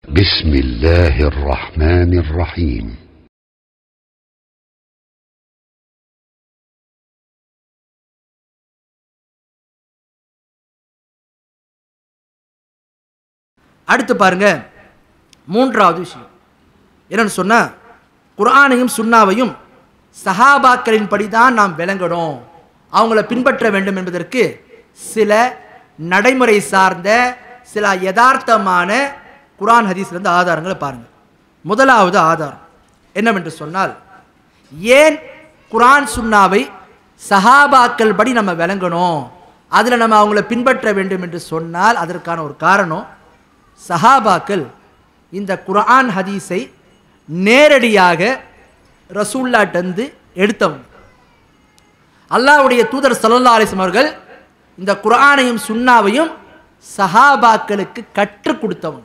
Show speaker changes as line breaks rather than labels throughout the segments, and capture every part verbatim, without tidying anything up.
بسم الله الرحمن الرحيم.
அடுத்து பாருங்க, மூன்றாவது விஷயம் என்னன்னு சொன்னா, குர்ஆனையும் சுன்னாவையும் சஹாபாக்களின் படிதான் நாம் விளங்கணும், அவங்கள பின்பற்ற வேண்டும் என்பதற்கு சில நடைமுறை சார்ந்த சில யதார்த்தமான குர்ஆன் ஹதீஸ்லேருந்து ஆதாரங்களை பாருங்க. முதலாவது ஆதாரம் என்னவென்று சொன்னால், ஏன் குர்ஆன் சுன்னாவை சஹாபாக்கள் படி நம்ம விளங்கணும், அதில் நம்ம அவங்கள பின்பற்ற வேண்டும் என்று சொன்னால் அதற்கான ஒரு காரணம், சஹாபாக்கள் இந்த குர்ஆன் ஹதீஸை நேரடியாக ரசூலுல்லாஹ்ட்டந்து எடுத்தவங்க. அல்லாஹ்வுடைய தூதர் ஸல்லல்லாஹு அலைஹி வஸல்லம் அவர்கள் இந்த குர்ஆனையும் சுன்னாவையும் சஹாபாக்களுக்கு கற்றுக் கொடுத்தவங்க.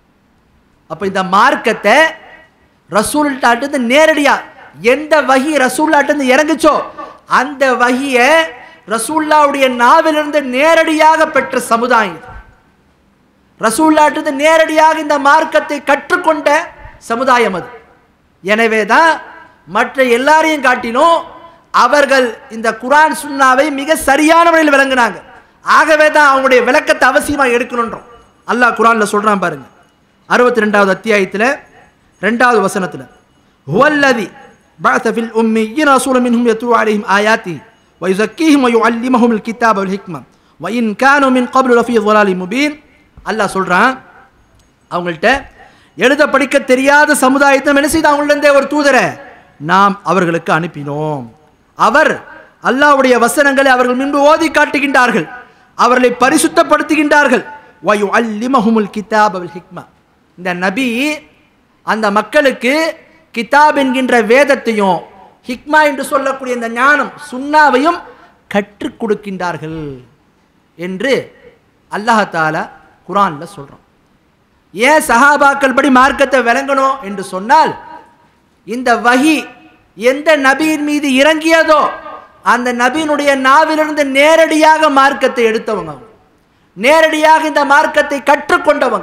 அப்போ இந்த மார்க்கத்தை ரசூலுல்லாஹ்ட்டந்து நேரடியாக எந்த வஹி ரசூலுல்லாஹ்ட்டந்து இறங்குச்சோ அந்த வஹியை ரசூலுல்லாஹ்வுடைய நாவிலிருந்து நேரடியாக பெற்ற சமுதாயம், ரசூலுல்லாஹ்ட்டந்து நேரடியாக இந்த மார்க்கத்தை கற்றுக்கொண்ட சமுதாயம் அது. எனவே தான் மற்ற எல்லாரையும் காட்டிலும் அவர்கள் இந்த குர்ஆன் சுன்னாவை மிக சரியான முறையில் விளங்கினாங்க. ஆகவே தான் அவங்களுடைய விளக்கத்தை அவசியமாக எடுக்கணுன்றோம். அல்லாஹ் குர்ஆனில் சொல்றான் பாருங்க, அறுபத்தி ரெண்டாவது அத்தியாயத்தில் ரெண்டாவது வசனத்தில், ஹுவல்லதி பஅஸ ஃபில் உம்மiyyin ரசூலன் மின்ஹும் யத்லூ அலைஹிம் ஆயாத்திஹி வ யுஸக்கீஹிம் வ யுஅல்லிமுஹுமுல் கிதாப வல் ஹிக்ம வ இன் கானூ மின் க்பலு லஃபீ ضلالin முபீன். அல்லாஹ் சொல்றான், அவங்கள்ட்ட எழுத படிக்க தெரியாத சமுதாயத்தை என்ன செய்து அவங்கள்ட்ட ஒரு தூதரை நாம் அவர்களுக்கு அனுப்பினோம். அவர் அல்லாஹ்வுடைய வசனங்களை அவர்கள் முன்பு ஓதி காட்டுகின்றார்கள், அவர்களை பரிசுத்தப்படுத்துகின்றார்கள். வயுஅல்லிமுஹுமுல் கிதாப வல் ஹிக்ம, இந்த நபி அந்த மக்களுக்கு கிதாப் என்கின்ற வேதத்தையும் ஹிக்மா என்று சொல்லக்கூடிய இந்த ஞானம் சுன்னாவையும் கற்றுக் கொடுக்கின்றார்கள் என்று அல்லாஹ் தஆலா குர்ஆன்ல சொல்றான். ஏன் சஹாபாக்கள் படி மார்க்கத்தை விளங்கணும் என்று சொன்னால், இந்த வஹி எந்த நபியின் மீது இறங்கியதோ அந்த நபியினுடைய நாவிலிருந்து நேரடியாக மார்க்கத்தை எடுத்தவங்க, நேரடியாக இந்த மார்க்கத்தை கற்றுக்கொண்டவங்க.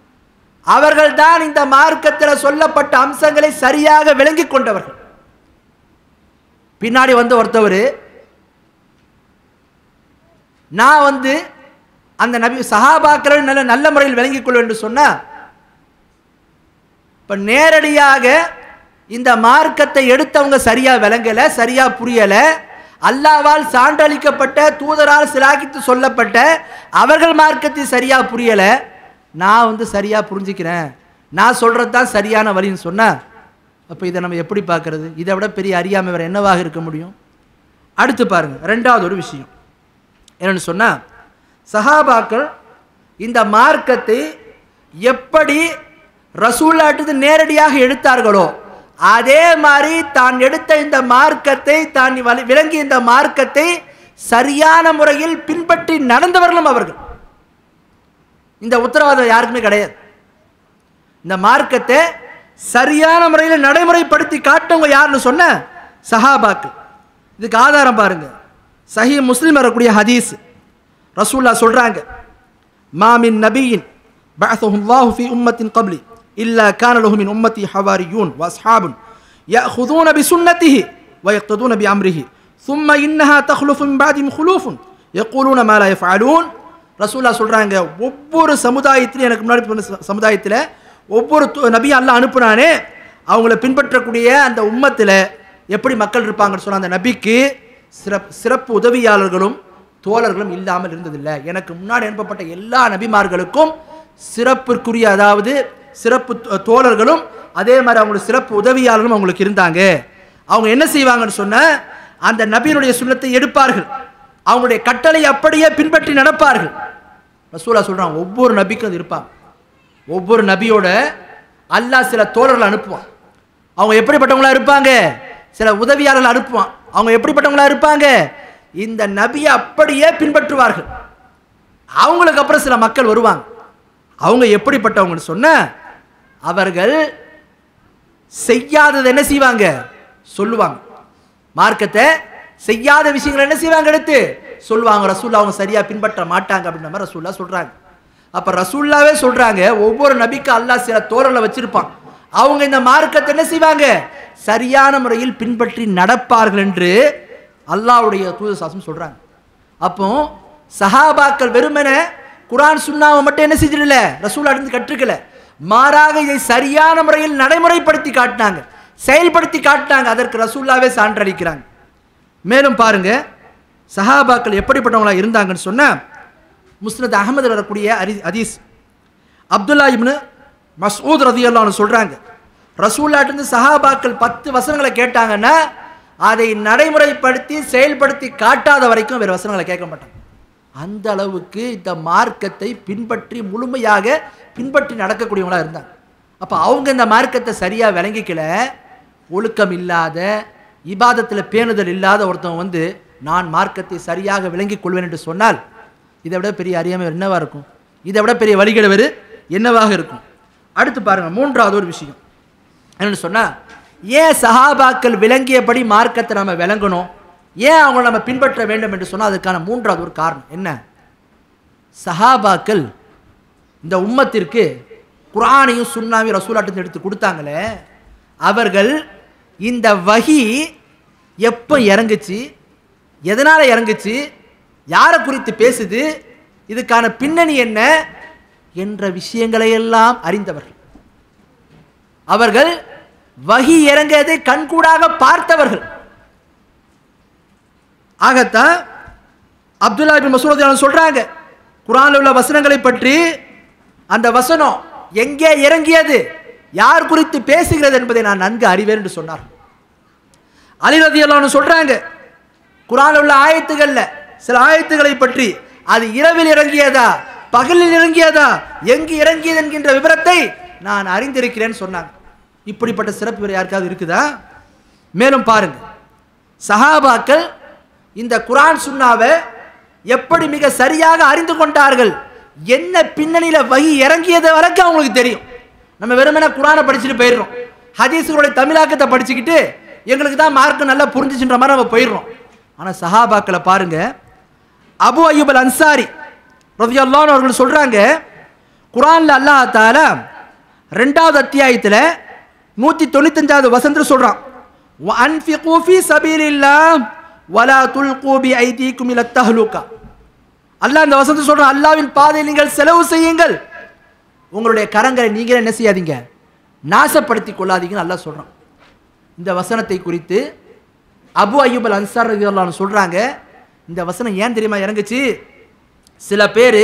அவர்கள் தான் இந்த மார்க்கத்தில் சொல்லப்பட்ட அம்சங்களை சரியாக விளங்கி கொண்டவர்கள். பின்னாடி வந்து ஒருத்தவர், நான் வந்து அந்த நபி சஹாபாக்களை நல்ல நல்ல முறையில் விளங்கிக் கொள்ளும் என்று சொன்னா, இப்ப நேரடியாக இந்த மார்க்கத்தை எடுத்தவங்க சரியா விளங்கல, சரியா புரியல, அல்லாஹ்வால் சான்றளிக்கப்பட்ட தூதரால் சிலாகித்து சொல்லப்பட்ட அவர்கள் மார்க்கத்தை சரியா புரியல, நான் வந்து சரியா புரிஞ்சுக்கிறேன், நான் சொல்றது தான் சரியான வழின்னு சொன்னா, அப்ப இதை நம்ம எப்படி பார்க்கறது? இதை விட பெரிய அறியாமை வேற என்னவாக இருக்க முடியும்? அடுத்து பாருங்க, ரெண்டாவது ஒரு விஷயம் என்னன்னு சொன்னா, சஹாபாக்கள் இந்த மார்க்கத்தை எப்படி ரசூலுல்லாஹ்ட்டந்து நேரடியாக எடுத்தார்களோ அதே மாதிரி தான் எடுத்த இந்த மார்க்கத்தை, தான் விளங்கி இந்த மார்க்கத்தை சரியான முறையில் பின்பற்றி நடந்தவர்களும் அவர்கள். இந்த உத்தரவாதம் யாருக்குமே கிடையாது. இந்த மார்க்கத்தை சரியான முறையில் நடைமுறைப்படுத்தி காட்டவங்க யாருன்னு சொன்ன சஹாபாக்கள். இதுக்கு ஆதாரம் பாருங்க, சஹீஹ் முஸ்லிம் வரக்கூடிய ஹதீஸ். ரசூலுல்லாஹ் சொல்றாங்க, மா மின் நபியின் பஅஸஹுல்லாஹு ஃபீ உம்மத்தின் க்பலி இல்லா கான லஹு மின் உம்மத்தி ஹவாரியூன் வ அஸ்ஹாபுன் யஅஹுதூன பிசுன்னத்திஹி வ யக்ததூன பிஅம்ரிஹி ثم انها تخلف من بعدهم خلوف يقولون ما لا يفعلون. ரசூலுல்லாஹ் சொல்றாங்க, ஒவ்வொரு சமுதாயத்திலும், எனக்கு முன்னாடி சமுதாயத்தில் ஒவ்வொரு நபி அல்லாஹ் அனுப்புனானே அவங்கள பின்பற்றக்கூடிய அந்த உம்மத்தில் எப்படி மக்கள் இருப்பாங்கன்னு சொன்ன அந்த நபிக்கு சிறப்பு சிறப்பு உதவியாளர்களும் தோழர்களும் இல்லாமல் இருந்ததில்லை. எனக்கு முன்னாடி அனுப்பப்பட்ட எல்லா நபிமார்களுக்கும் சிறப்பிற்குரிய, அதாவது சிறப்பு தோழர்களும் அதே மாதிரி அவங்களுக்கு சிறப்பு உதவியாளர்களும் அவங்களுக்கு இருந்தாங்க. அவங்க என்ன செய்வாங்கன்னு சொன்ன, அந்த நபியினுடைய சுன்னத்தை எடுப்பார்கள், அவங்களுடைய கட்டளை அப்படியே பின்பற்றி நடப்பார்கள். ரசூலுல்லாஹ் சொல்றாங்க, ஒவ்வொரு நபிக்கும் அது இருப்பாங்க. ஒவ்வொரு நபியோட அல்லாஹ் சில தோழர்கள் அனுப்புவான். அவங்க எப்படிப்பட்டவங்களா இருப்பாங்க? சில உதவியாளர்கள் அனுப்புவான். அவங்க எப்படிப்பட்டவங்களா இருப்பாங்க? இந்த நபியை அப்படியே பின்பற்றுவார்கள். அவங்களுக்கு அப்புறம் சில மக்கள் வருவாங்க. அவங்க எப்படிப்பட்டவங்கன்னு சொன்ன, அவர்கள் செய்யாதது என்ன செய்வாங்க? சொல்லுவாங்க. மார்க்கத்தை செய்யாத விஷயங்கள் என்ன செய்வாங்க? எடுத்து சொல்லுவாங்க. ரசூலுல்லாஹ் அவங்க சரியா பின்பற்ற மாட்டாங்க அப்படின்ற மாதிரி ரசூலுல்லாஹ் சொல்றாங்க. அப்ப ரசூலுல்லாவே சொல்றாங்க, ஒவ்வொரு நபிக்கு அல்லாஹ் சில தோழர்களை வச்சிருப்பான், அவங்க இந்த மார்க்கத்தை என்ன செய்வாங்க, சரியான முறையில் பின்பற்றி நடப்பார்கள் என்று அல்லாஹ்வுடைய தூதர் சாசம் சொல்றாங்க. அப்போ சஹாபாக்கள் வெறுமன குர்ஆன் சுன்னாவை மட்டும் என்ன செஞ்சிடல, ரசூலுல்லாஹ் இருந்து கற்றுக்கல, மாறாக இதை சரியான முறையில் நடைமுறைப்படுத்தி காட்டினாங்க, செயல்படுத்தி காட்டினாங்க. அதற்கு ரசூலுல்லாஹ்வே சான்றளிக்கிறாங்க. மேலும் பாருங்க சஹாபாக்கள் எப்படிப்பட்டவங்களா இருந்தாங்கன்னு சொன்னா, முஸ்னத் அஹமது வரக்கூடிய ஹதீஸ், அப்துல்லா இப்னு மஸ்ஊத் ரலியல்லாஹு அன்ஹு சொல்றாங்க, ரசூலுல்லாஹ் இருந்து சஹாபாக்கள் பத்து வசனங்களை கேட்டாங்கன்னா அதை நடைமுறைப்படுத்தி செயல்படுத்தி காட்டாத வரைக்கும் வேறு வசனங்களை கேட்க மாட்டாங்க. அந்த அளவுக்கு இந்த மார்க்கத்தை பின்பற்றி முழுமையாக பின்பற்றி நடக்கக்கூடியவங்களா இருந்தாங்க. அப்ப அவங்க இந்த மார்க்கத்தை சரியா விளங்கிக்கல, ஒழுக்கம் இல்லாத இபாதத்தில் பேணுதல் இல்லாத ஒருத்தவங்க வந்து நான் மார்க்கத்தை சரியாக விளங்கிக் கொள்வேன் என்று சொன்னால் இதை விட பெரிய அறியாமை என்னவா இருக்கும், இதை விட பெரிய வழிகேடு வேறு என்னவாக இருக்கும். அடுத்து பாருங்க, மூன்றாவது ஒரு விஷயம் என்னன்னு சொன்னா, ஏன் சஹாபாக்கள் விளங்கியபடி மார்க்கத்தை நம்ம விளங்கணும், ஏன் அவங்களை நம்ம பின்பற்ற வேண்டும் என்று சொன்னால் அதுக்கான மூன்றாவது ஒரு காரணம் என்ன, சஹாபாக்கள் இந்த உம்மத்திற்கு குர்ஆனையும் சுன்னாவையும் ரசூலுல்லாஹ் எடுத்து கொடுத்தாங்களே, அவர்கள் இந்த வஹி எப்போ இறங்குச்சு, எதனால இறங்குச்சு, யாரை குறித்து பேசுது, இதுக்கான பின்னணி என்ன என்ற விஷயங்களை எல்லாம் அறிந்தவர்கள். அவர்கள் வஹி இறங்கியதை கண்கூடாக பார்த்தவர்கள். ஆகத்தான் அப்துல்லா இப்னு மஸ்ஊத் ரலியல்லாஹு சொல்றாங்க, குர்ஆனில் உள்ள வசனங்களை பற்றி அந்த வசனம் எங்கே இறங்கியது, யார் குறித்து பேசுகிறது என்பதை நான் நன்கு அறிவேன் என்று சொன்னார். அலி ரலியல்லாஹு அன்ஹு சொல்றாங்க, குர்ஆனில் உள்ள ஆயத்துகள்ல சில ஆயத்துகளை பற்றி அது இரவில் இறங்கியதா பகலில் இறங்கியதா எங்கு இறங்கியது என்கின்ற விவரத்தை நான் அறிந்திருக்கிறேன் சொன்னாங்க. இப்படிப்பட்ட சிறப்பு வேறு யாருக்காவது இருக்குதா? மேலும் பாருங்க, சஹாபாக்கள் இந்த குர்ஆன் சுன்னாவை எப்படி மிக சரியாக அறிந்து கொண்டார்கள், என்ன பின்னணியில வஹி இறங்கியது வரைக்கும் அவங்களுக்கு தெரியும். நம்ம வெறுமனே குர்ஆனை படிச்சுட்டு போயிடுறோம், ஹதீஸுடைய தமிழாக்கத்தை படிச்சுக்கிட்டு எங்களுக்கு தான் மார்க் நல்லா புரிஞ்சுச்சுன்ற மாதிரி நம்ம போயிடுறோம். ஆனா சஹாபாக்களை பாருங்க, அபு அய்யூப் அல் அன்சாரி ரலியல்லாஹு அன்ஹு அவர்கள் சொல்றாங்க, குர்ஆன்ல அல்லாஹ் தஆலா ரெண்டாவது அத்தியாயத்தில் நூற்றி தொண்ணூத்தஞ்சாவது வசனத்தில் சொல்றான், வஅன்ஃபிகு ஃபீ சபீலில்லாஹ் வலா துல்கு பிஐதீக்கும் இலத் தஹ்லுகா. அல்லாஹ் இந்த வசனத்தை சொல்றான், அல்லாஹ்வின் பாதையில் நீங்கள் செலவு செய்யுங்கள், உங்களுடைய கரங்களை நீங்களே என்ன செய்யாதீங்க, நாசப்படுத்தி கொள்ளாதீங்கன்னு அல்லாஹ் சொல்றான். இந்த வசனத்தை குறித்து அபு அய்யூப் அல் அன்சாரி ரலியல்லாஹு அன்ஹு சொல்றாங்க, இந்த வசனம் ஏன் தெரியுமா இறங்குச்சு, சில பேர்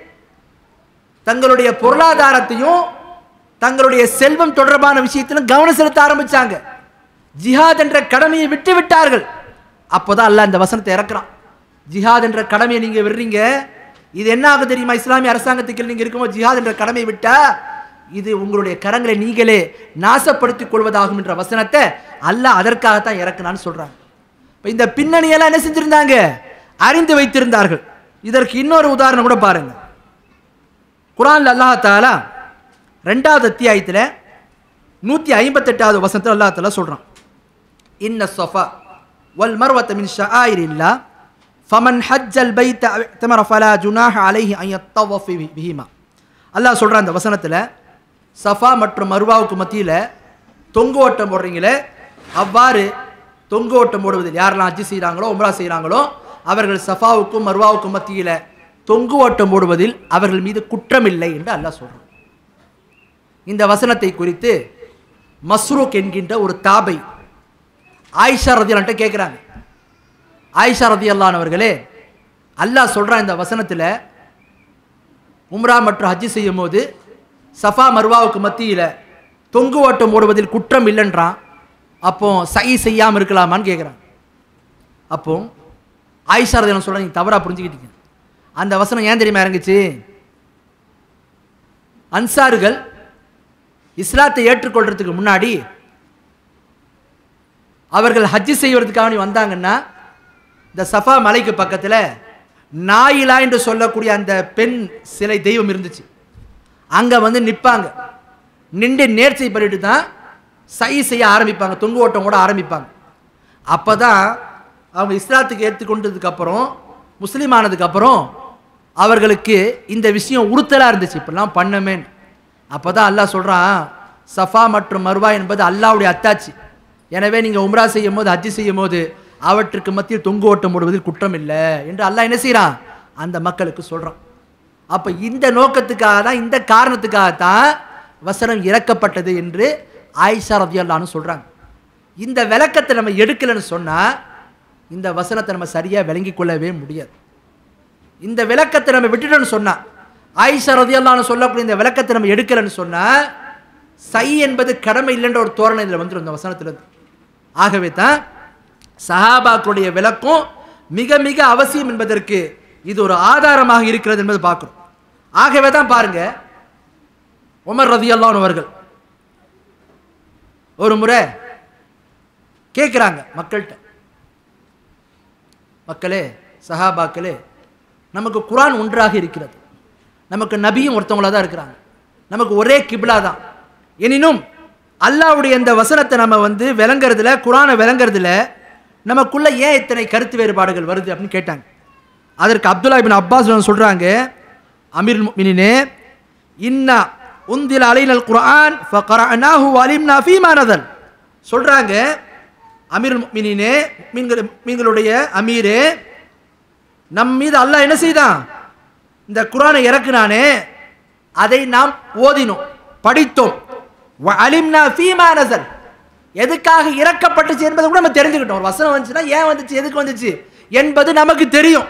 தங்களுடைய பொருளாதாரத்தையும் தங்களுடைய செல்வம் தொடர்பான விஷயத்திலும் கவனம் செலுத்த ஆரம்பிச்சாங்க, ஜிஹாத் என்ற கடமையை விட்டு விட்டார்கள். அப்போதான் அல்லாஹ் இந்த வசனத்தை இறக்குறான், ஜிஹாத் என்ற கடமையை நீங்க விடுறீங்க, இது என்ன ஆகும் தெரியுமா, இஸ்லாமிய அரசாங்கத்துக்கு நீங்க இருக்கும்போது ஜிஹாத் என்ற கடமையை விட்டா இது உங்களுடைய கரங்களை நீங்களே நாசப்படுத்திக் கொள்வதாகும் என்ற வசனத்தை அல்லாஹ் அதற்காகத்தான் இறக்குனான்னு சொல்றாங்க. இந்த பின்னணியெல்லாம் என்ன செஞ்சிருந்தாங்க, அறிந்து வைத்திருந்தார்கள். இதற்கு இன்னொரு உதாரணம் கூட பாருங்க, குர்ஆன்ல அல்லாஹ் தஆலா ரெண்டாவது அத்தியாயத்தில் நூற்றி ஐம்பத்தி எட்டாவது வசனத்தில் அல்லாஹ் தஆலா சொல்றான், இன்ன ஸஃபா வல் மர்வத மின் ஷஆயிரில்லாஹ் ஃபமன் ஹஜ்ஜல் பைத அவ் இஅ்தமர ஃபலா ஜுனாஹ அலைஹி அன் யத்தவஃப பிஹிமா. அல்லாஹ் சொல்றான் அந்த வசனத்தில், சஃபா மற்றும் மர்வாவுக்கு மத்தியில் தொங்கு ஓட்டம் போடுறீங்களே, அவ்வாறு தொங்கு ஓட்டம் போடுவதில் யாரெல்லாம் ஹஜ் செய்கிறாங்களோ உம்ரா செய்கிறாங்களோ அவர்கள் சஃபாவுக்கும் மர்வாவுக்கும் மத்தியில் தொங்கு ஓட்டம் போடுவதில் அவர்கள் மீது குற்றமில்லை என்று அல்லாஹ் சொல்றான். இந்த வசனத்தை குறித்து மஸ்ரூக் என்கின்ற ஒரு தாபை ஆயிஷா ரதியல்லாஹு அன்ஹா கேட்குறாங்க, ஆயிஷா ரதியல்லாஹு அன்ஹா அவர்களே, அல்லாஹ் சொல்றான் இந்த வசனத்தில் உம்ரா மற்றும் ஹஜ் செய்யும் போது சஃபா மர்வாவுக்கு மத்தியில் தொங்கு ஓட்டம் ஓடுவதில் குற்றம் இல்லைன்றான், அப்போ சை செய்யாமல் இருக்கலாமான்னு கேட்குறான். அப்போ ஆயிஷா ரதியல்லாஹு அன்ஹா சொல்றாங்க, நீங்க தவறா புரிஞ்சுக்கிட்டீங்க, அந்த வசனம் ஏன் தெரியுமா இறங்குச்சு, அன்சார்கள் இஸ்லாத்தை ஏற்றுக்கொள்றதுக்கு முன்னாடி அவர்கள் ஹஜ் செய்வதற்காக வந்தாங்கன்னா இந்த சஃபா மலைக்கு பக்கத்தில் நாயிலா என்று சொல்லக்கூடிய அந்த பெண் சிலை தெய்வம் இருந்துச்சு, அங்கே வந்து நிற்பாங்க, நின்று நேர்ச்சை பண்ணிட்டு தான் சை செய்ய ஆரம்பிப்பாங்க, தொங்கு ஓட்டம் கூட ஆரம்பிப்பாங்க. அப்போ தான் அவங்க இஸ்லாத்துக்கு ஏற்றுக்கொண்டதுக்கப்புறம் முஸ்லீம் ஆனதுக்கப்புறம் அவர்களுக்கு இந்த விஷயம் உறுத்தலாக இருந்துச்சு, இப்படிலாம் பண்ணமே. அப்போ தான் அல்லாஹ் சொல்கிறான், சஃபா மற்றும் மர்வா என்பது அல்லாஹ்வுடைய அத்தாட்சி. எனவே நீங்கள் உம்ரா செய்யும் போது, ஹஜ்ஜி செய்யும் போது அவற்றுக்கு மத்தியில் தொங்கு ஓட்டம் போடுவதில் குற்றம் இல்லை என்று அல்லாஹ் என்ன செய்கிறான், அந்த மக்களுக்கு சொல்கிறான். அப்போ இந்த நோக்கத்துக்காக தான், இந்த காரணத்துக்காகத்தான் வசனம் இறக்கப்பட்டது என்று ஆயிஷா ரலியல்லாஹு அன்ஹா சொல்கிறாங்க. இந்த விளக்கத்தை நம்ம எடுக்கலைன்னு சொன்னால் இந்த வசனத்தை நம்ம சரியாக விளங்கி கொள்ளவே முடியாது. இந்த விளக்கத்தை நம்ம விட்டுட்டோன்னு சொன்னால், ஆயிஷா ரலியல்லாஹு அன்ஹா சொல்லக்கூடிய இந்த விளக்கத்தை நம்ம எடுக்கலைன்னு சொன்னால் சை என்பது கடமை இல்லைன்ற ஒரு தோரணை இதில் வந்துடும் இந்த வசனத்திலிருந்து. ஆகவே தான் சஹாபாக்களுடைய விளக்கம் மிக மிக அவசியம் என்பதற்கு இது ஒரு ஆதாரமாக இருக்கிறது என்பது பார்க்கிறோம். ஆகவே தான் பாருங்க, உமர் ரலியல்லாஹு அன்ஹு அவர்கள் ஒரு முறை கேட்குறாங்க மக்கள்கிட்ட, மக்களே, சஹாபாக்களே, நமக்கு குர்ஆன் ஒன்றாக இருக்கிறது, நமக்கு நபியும் ஒருத்தவங்களா தான் இருக்கிறாங்க, நமக்கு ஒரே கிப்லா தான். எனினும் அல்லாஹ்வுடைய இந்த வசனத்தை நம்ம வந்து விளங்குறதுல, குர்ஆனை விளங்குறதுல நமக்குள்ள ஏன் இத்தனை கருத்து வேறுபாடுகள் வருது அப்படின்னு கேட்டாங்க. அதற்கு அப்துல்லா இப்னு அப்பாஸ் சொல்றாங்க, அமீருல் முஃமினீனே, இன்னா உந்தில அலைனல் குர்ஆன் ஃபகரஅனாஹு வஅலிம்னா ஃபீமா நஸல். சொல்றாங்க, அமீருல் முஃமினீனே, முஃமின்களுடைய அமீரே, நம் மீது அல்லாஹ் என்ன செய்தான், இந்த குர்ஆனை இறக்குனானே, அதை நாம் ஓதினோம், படித்தோம். வஅலிம்னா ஃபீமா நஸல், எதுக்காக இறக்கப்பட்டுச்சு என்பதை கூட நம்ம தெரிஞ்சுக்கிட்டோம். ஒரு வசனம் வந்துச்சுன்னா ஏன் வந்துச்சு, எதுக்கு வந்துச்சு என்பது நமக்கு தெரியும்.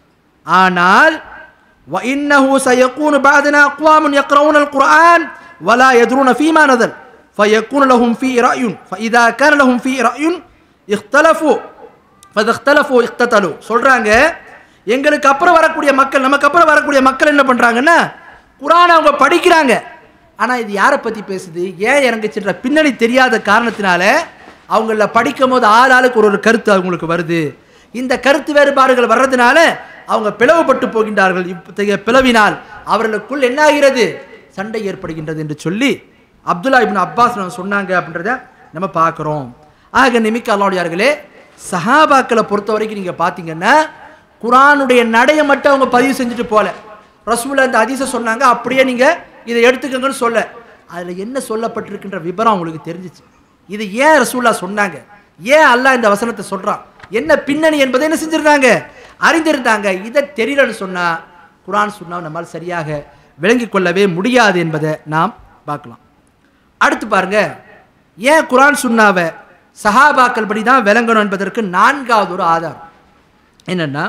ஆனால் وَإِنَّهُ سَيَكُونُ بَعْدَنَا أَقْوَامٌ يَقْرَؤُونَ الْقُرْآنَ وَلَا يَدْرُونَ فِيمَا نَزَلَ فَيَكُونُ لَهُمْ فِيهِ رَأْيٌ فَإِذَا كَانَ لَهُمْ فِيهِ رَأْيٌ اخْتَلَفُوا فَإِذَا اخْتَلَفُوا اقْتَتَلُوا. சொல்றாங்க, எங்களுக்கு அப்புறம் வரக்கூடிய மக்கள், நமக்கு அப்புறம் வரக்கூடிய மக்கள் என்ன பண்றாங்கன்னா, குர்ஆனை அவங்க படிக்கிறாங்க, ஆனா இது யாரை பத்தி பேசுது, ஏன் இறங்குச்சுன்ற பின்னணி தெரியாத காரணத்தினால அவங்கள படிக்கும் போது ஆள் ஆளுக்கு ஒரு ஒரு கருத்து அவங்களுக்கு வருது. இந்த கருத்து வேறுபாடுகள் வர்றதுனால அவங்க பிளவுபட்டு போகின்றார்கள். இத்தகைய பிளவினால் அவர்களுக்குள் என்ன ஆகிறது, சண்டை ஏற்படுகின்றது என்று சொல்லி அப்துல்லா இப்னு அப்பாஸ் சொன்னாங்க அப்படின்றத நம்ம பார்க்குறோம். ஆக நிமிக்க அல்லாஹ்வுடையார்களே, சஹாபாக்களை பொறுத்த வரைக்கும் நீங்க பார்த்தீங்கன்னா குர்ஆனுடைய நடையை மட்டும் அவங்க பதிவு செஞ்சுட்டு போல, ரசூல் அந்த ஹதீஸை சொன்னாங்க, அப்படியே நீங்க இதை எடுத்துக்கங்கன்னு சொல்ல, அதுல என்ன சொல்லப்பட்டிருக்கின்ற விபரம் அவங்களுக்கு தெரிஞ்சிச்சு. இது ஏன் ரசூல்லா சொன்னாங்க, ஏன் அல்லாஹ் இந்த வசனத்தை சொல்றான், என்ன பின்னணி என்பதை என்ன செஞ்சிருந்தாங்க, அறிந்திருந்தாங்க. இதை தெரியலன்னு சொன்னா குர்ஆன் சுன்னாவை நம்மால் சரியாக விளங்கிக் கொள்ளவே முடியாது என்பதை நாம் பார்க்கலாம். அடுத்து பாருங்க, ஏன் குர்ஆன் சுன்னாவை சஹாபாக்கள் படி தான் விளங்கணும் என்பதற்கு நான்காவது ஒரு ஆதாரம் என்னன்னா,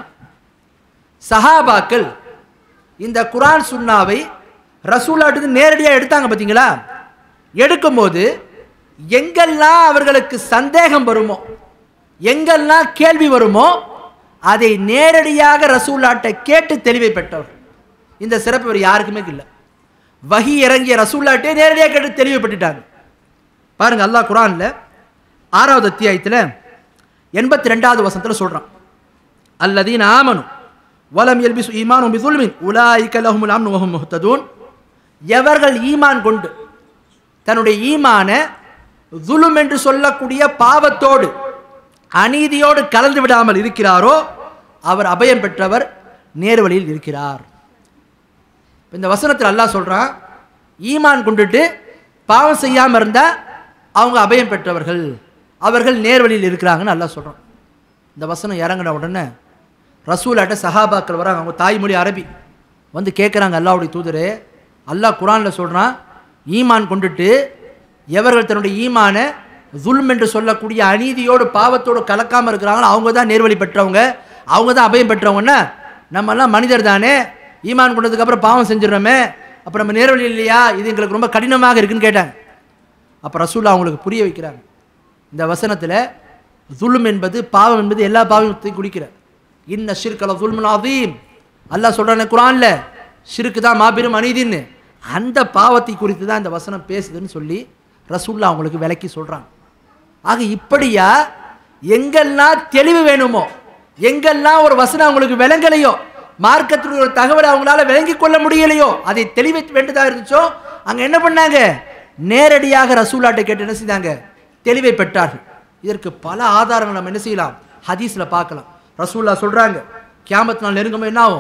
சஹாபாக்கள் இந்த குர்ஆன் சுன்னாவை ரசூலுல்லாஹ்விட்டு நேரடியாக எடுத்தாங்க பார்த்தீங்களா, எடுக்கும்போது எங்கெல்லாம் அவர்களுக்கு சந்தேகம் வருமோ, எங்கெல்லாம் கேள்வி வருமோ அதை நேரடியாக ரசூலுல்லாஹ்ட்ட கேட்டு தெளிவை பெற்றவர். இந்த சிறப்பு வேறு யாருக்குமே இல்லை. வஹி இறங்கிய ரசூலுல்லாஹ்ட்டே நேரடியாக கேட்டு தெளிவு பெற்றுட்டாங்க. பாருங்க, அல்லாஹ் குர்ஆன்ல ஆறாவது அத்தியாயத்தில் எண்பத்தி ரெண்டாவது வசனத்தில் சொல்றான், அல்லதீன ஆமனு வலம் யல்பிசு ஈமானுஹும் பிஸுல்மின் உலாயிக லஹுமுல் அம்னு வஹும் முஹ்ததூன். எவர்கள் ஈமான் கொண்டு தன்னுடைய ஈமான ஸுல்ம் என்று சொல்லக்கூடிய பாவத்தோடு, அநீதியோடு கலந்து விடாமல் இருக்கிறாரோ அவர் அபயம் பெற்றவர், நேர்வழியில் இருக்கிறார். இந்த வசனத்தில் அல்லாஹ் சொல்றான், ஈமான் கொண்டுட்டு பாவம் செய்யாமல் இருந்தா அவங்க அபயம் பெற்றவர்கள், அவர்கள் நேர்வழியில் இருக்கிறாங்கன்னு அல்லாஹ் சொல்றான். இந்த வசனம் இறங்கின உடனே ரசூலாட்ட சஹாபாக்கள் வராங்க, அவங்க தாய்மொழி அரபி, வந்து கேட்குறாங்க, அல்லாஹ்வுடைய தூதரே, அல்லாஹ் குர்ஆனில் சொல்றான், ஈமான் கொண்டுட்டு எவர்கள் தன்னுடைய ஈமான ஸுல்ம் என்று சொல்லக்கூடிய அநீதியோடு பாவத்தோடு கலக்காமல் இருக்கிறாங்களோ அவங்க தான் நேர்வழி பெற்றவங்க, அவங்க தான் அபயம் பெற்றவங்கன்னா, நம்மெல்லாம் மனிதர் தானே, ஈமான் கொண்டதுக்கப்புறம் பாவம் செஞ்சிடறோமே, அப்போ நம்ம நேர்வழி இல்லையா, இது எங்களுக்கு ரொம்ப கடினமாக இருக்குன்னு கேட்டாங்க. அப்போ ரசூலுல்லாஹ் அவங்களுக்கு புரிய வைக்கிறாங்க, இந்த வசனத்தில் ஸுல்ம் என்பது, பாவம் என்பது எல்லா பாவத்தையும் குறிக்கிறார். இன்ன ஷிர்க லஸுல்முன் அதீம், அல்லாஹ் சொல்றானே குர்ஆன்ல, ஷிர்க் தான் மாபெரும் அநீதின்னு, அந்த பாவத்தை குறித்து தான் இந்த வசனம் பேசுதுன்னு சொல்லி ரசூலுல்லாஹ் அவங்களுக்கு விளக்கி சொல்றாங்க. ஆக இப்படியா எங்கெல்லாம் தெளிவு வேணுமோ, எங்கெல்லாம் ஒரு வசனம் அவங்களுக்கு விளங்கலையோ, மார்க்கத்துடைய ஒரு தகவலை அவங்களால விளங்கி கொள்ள முடியலையோ, அதை தெளிவு வேண்டியதாக இருந்துச்சோ, அங்க என்ன பண்ணாங்க, நேரடியாக ரசூலுல்லாஹ்ட்ட கேட்டு என்ன செய்தாங்க, தெளிவை பெற்றார்கள். இதற்கு பல ஆதாரங்கள் நம்ம என்ன செய்யலாம், ஹதீஸ்ல பார்க்கலாம். ரசூலுல்லாஹ் சொல்றாங்க, கியாமத் நாள் நெருங்கும்போது என்ன ஆகும்,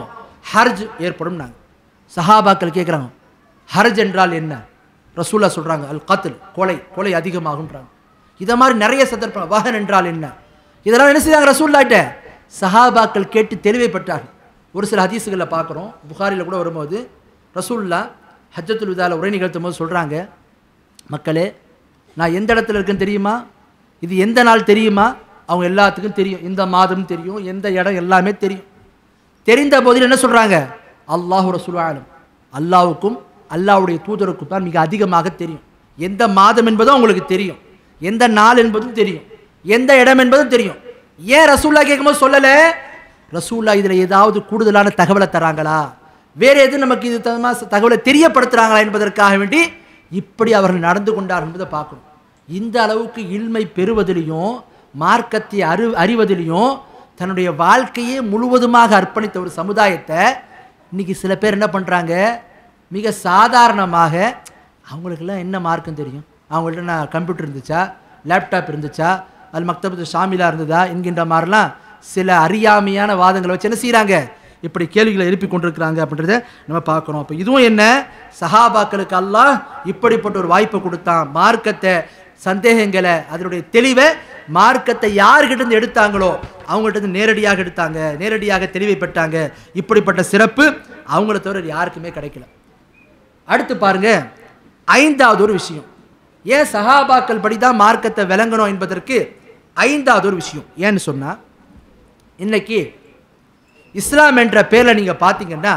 ஹர்ஜ் ஏற்படும். நாங்கள் சஹாபாக்கள் கேட்குறாங்க, ஹர்ஜ் என்றால் என்ன? ரசூல்லா சொல்கிறாங்க, அல் கத்ல், கொலை, கொலை அதிகமாகுன்றாங்க. இதை மாதிரி நிறைய சந்தர்ப்பம். வஹன் என்றால் என்ன? இதெல்லாம் என்ன செய்தாங்க ரசூல்லாட்ட? சஹாபாக்கள் கேட்டு தெளிவைப்பட்டார்கள். ஒரு சில ஹதீஸுகளில் பார்க்குறோம், புகாரியில் கூட வரும்போது ரசூல்லா ஹஜ்ஜத்துல் விதாவில் உரை நிகழ்த்தும் போது சொல்கிறாங்க, மக்களே நான் எந்த இடத்துல இருக்குன்னு தெரியுமா? இது எந்த நாள் தெரியுமா? அவங்க எல்லாத்துக்கும் தெரியும், இந்த மாதம் தெரியும், எந்த இடம் எல்லாமே தெரியும். தெரிந்த போதில் என்ன சொல்கிறாங்க? அல்லாஹு ரசூல் ஆலம், அல்லாவுக்கும் அல்லாவுடைய தூதருக்கும் தான் மிக அதிகமாக தெரியும். எந்த மாதம் என்பதும் அவங்களுக்கு தெரியும், எந்த நாள் என்பதும் தெரியும், எந்த இடம் என்பதும் தெரியும். ஏன் ரசூல்லா கேட்கும்போது சொல்லலை? ரசூல்லா இதில் ஏதாவது கூடுதலான தகவலை தராங்களா, வேறு எதுவும் நமக்கு இது தகவலை தெரியப்படுத்துகிறாங்களா என்பதற்காக வேண்டி இப்படி அவர்கள் நடந்து கொண்டார்கள் என்பதை பார்க்கணும். இந்த அளவுக்கு இல்மை பெறுவதிலையும் மார்க்கத்தை அறி அறிவதிலையும் தன்னுடைய வாழ்க்கையே முழுவதுமாக அர்ப்பணித்த ஒரு சமுதாயத்தை இன்னைக்கு சில பேர் என்ன பண்ணுறாங்க? மிக சாதாரணமாக அவங்களுக்கெல்லாம் என்ன மார்க்கம் தெரியும், அவங்கள்ட்ட நான் கம்ப்யூட்டர் இருந்துச்சா, லேப்டாப் இருந்துச்சா, அது மக்தபத்து ஷாமிலா இருந்ததா என்கின்ற மாதிரிலாம் சில அறியாமையான வாதங்களை வச்சு என்ன செய்கிறாங்க, இப்படி கேள்விகளை எழுப்பி கொண்டிருக்கிறாங்க அப்படின்றத நம்ம பார்க்குறோம். அப்போ இதுவும் என்ன, சஹாபாக்களுக்கு அல்லாஹ் இப்படிப்பட்ட ஒரு வாய்ப்பை கொடுத்தான். மார்க்கத்தை சந்தேகங்களை அதனுடைய தெளிவை மார்க்கத்தை யார்கிட்ட எடுத்தாங்களோ அவங்கள்ட்ட நேரடியாக எடுத்தாங்க, நேரடியாக தெளிவை பெற்றாங்க. இப்படிப்பட்ட சிறப்பு அவங்கள தவிர யாருக்குமே கிடைக்கல. அடுத்து பாருங்க, ஐந்தாவது ஒரு விஷயம். ஏன் சஹாபாக்கள் படி தான் மார்க்கத்தை விளங்கணும் என்பதற்கு ஐந்தாவது ஒரு விஷயம் ஏன்னு சொன்னால், இன்னைக்கு இஸ்லாம் என்ற பேரில் நீங்கள் பார்த்தீங்கன்னா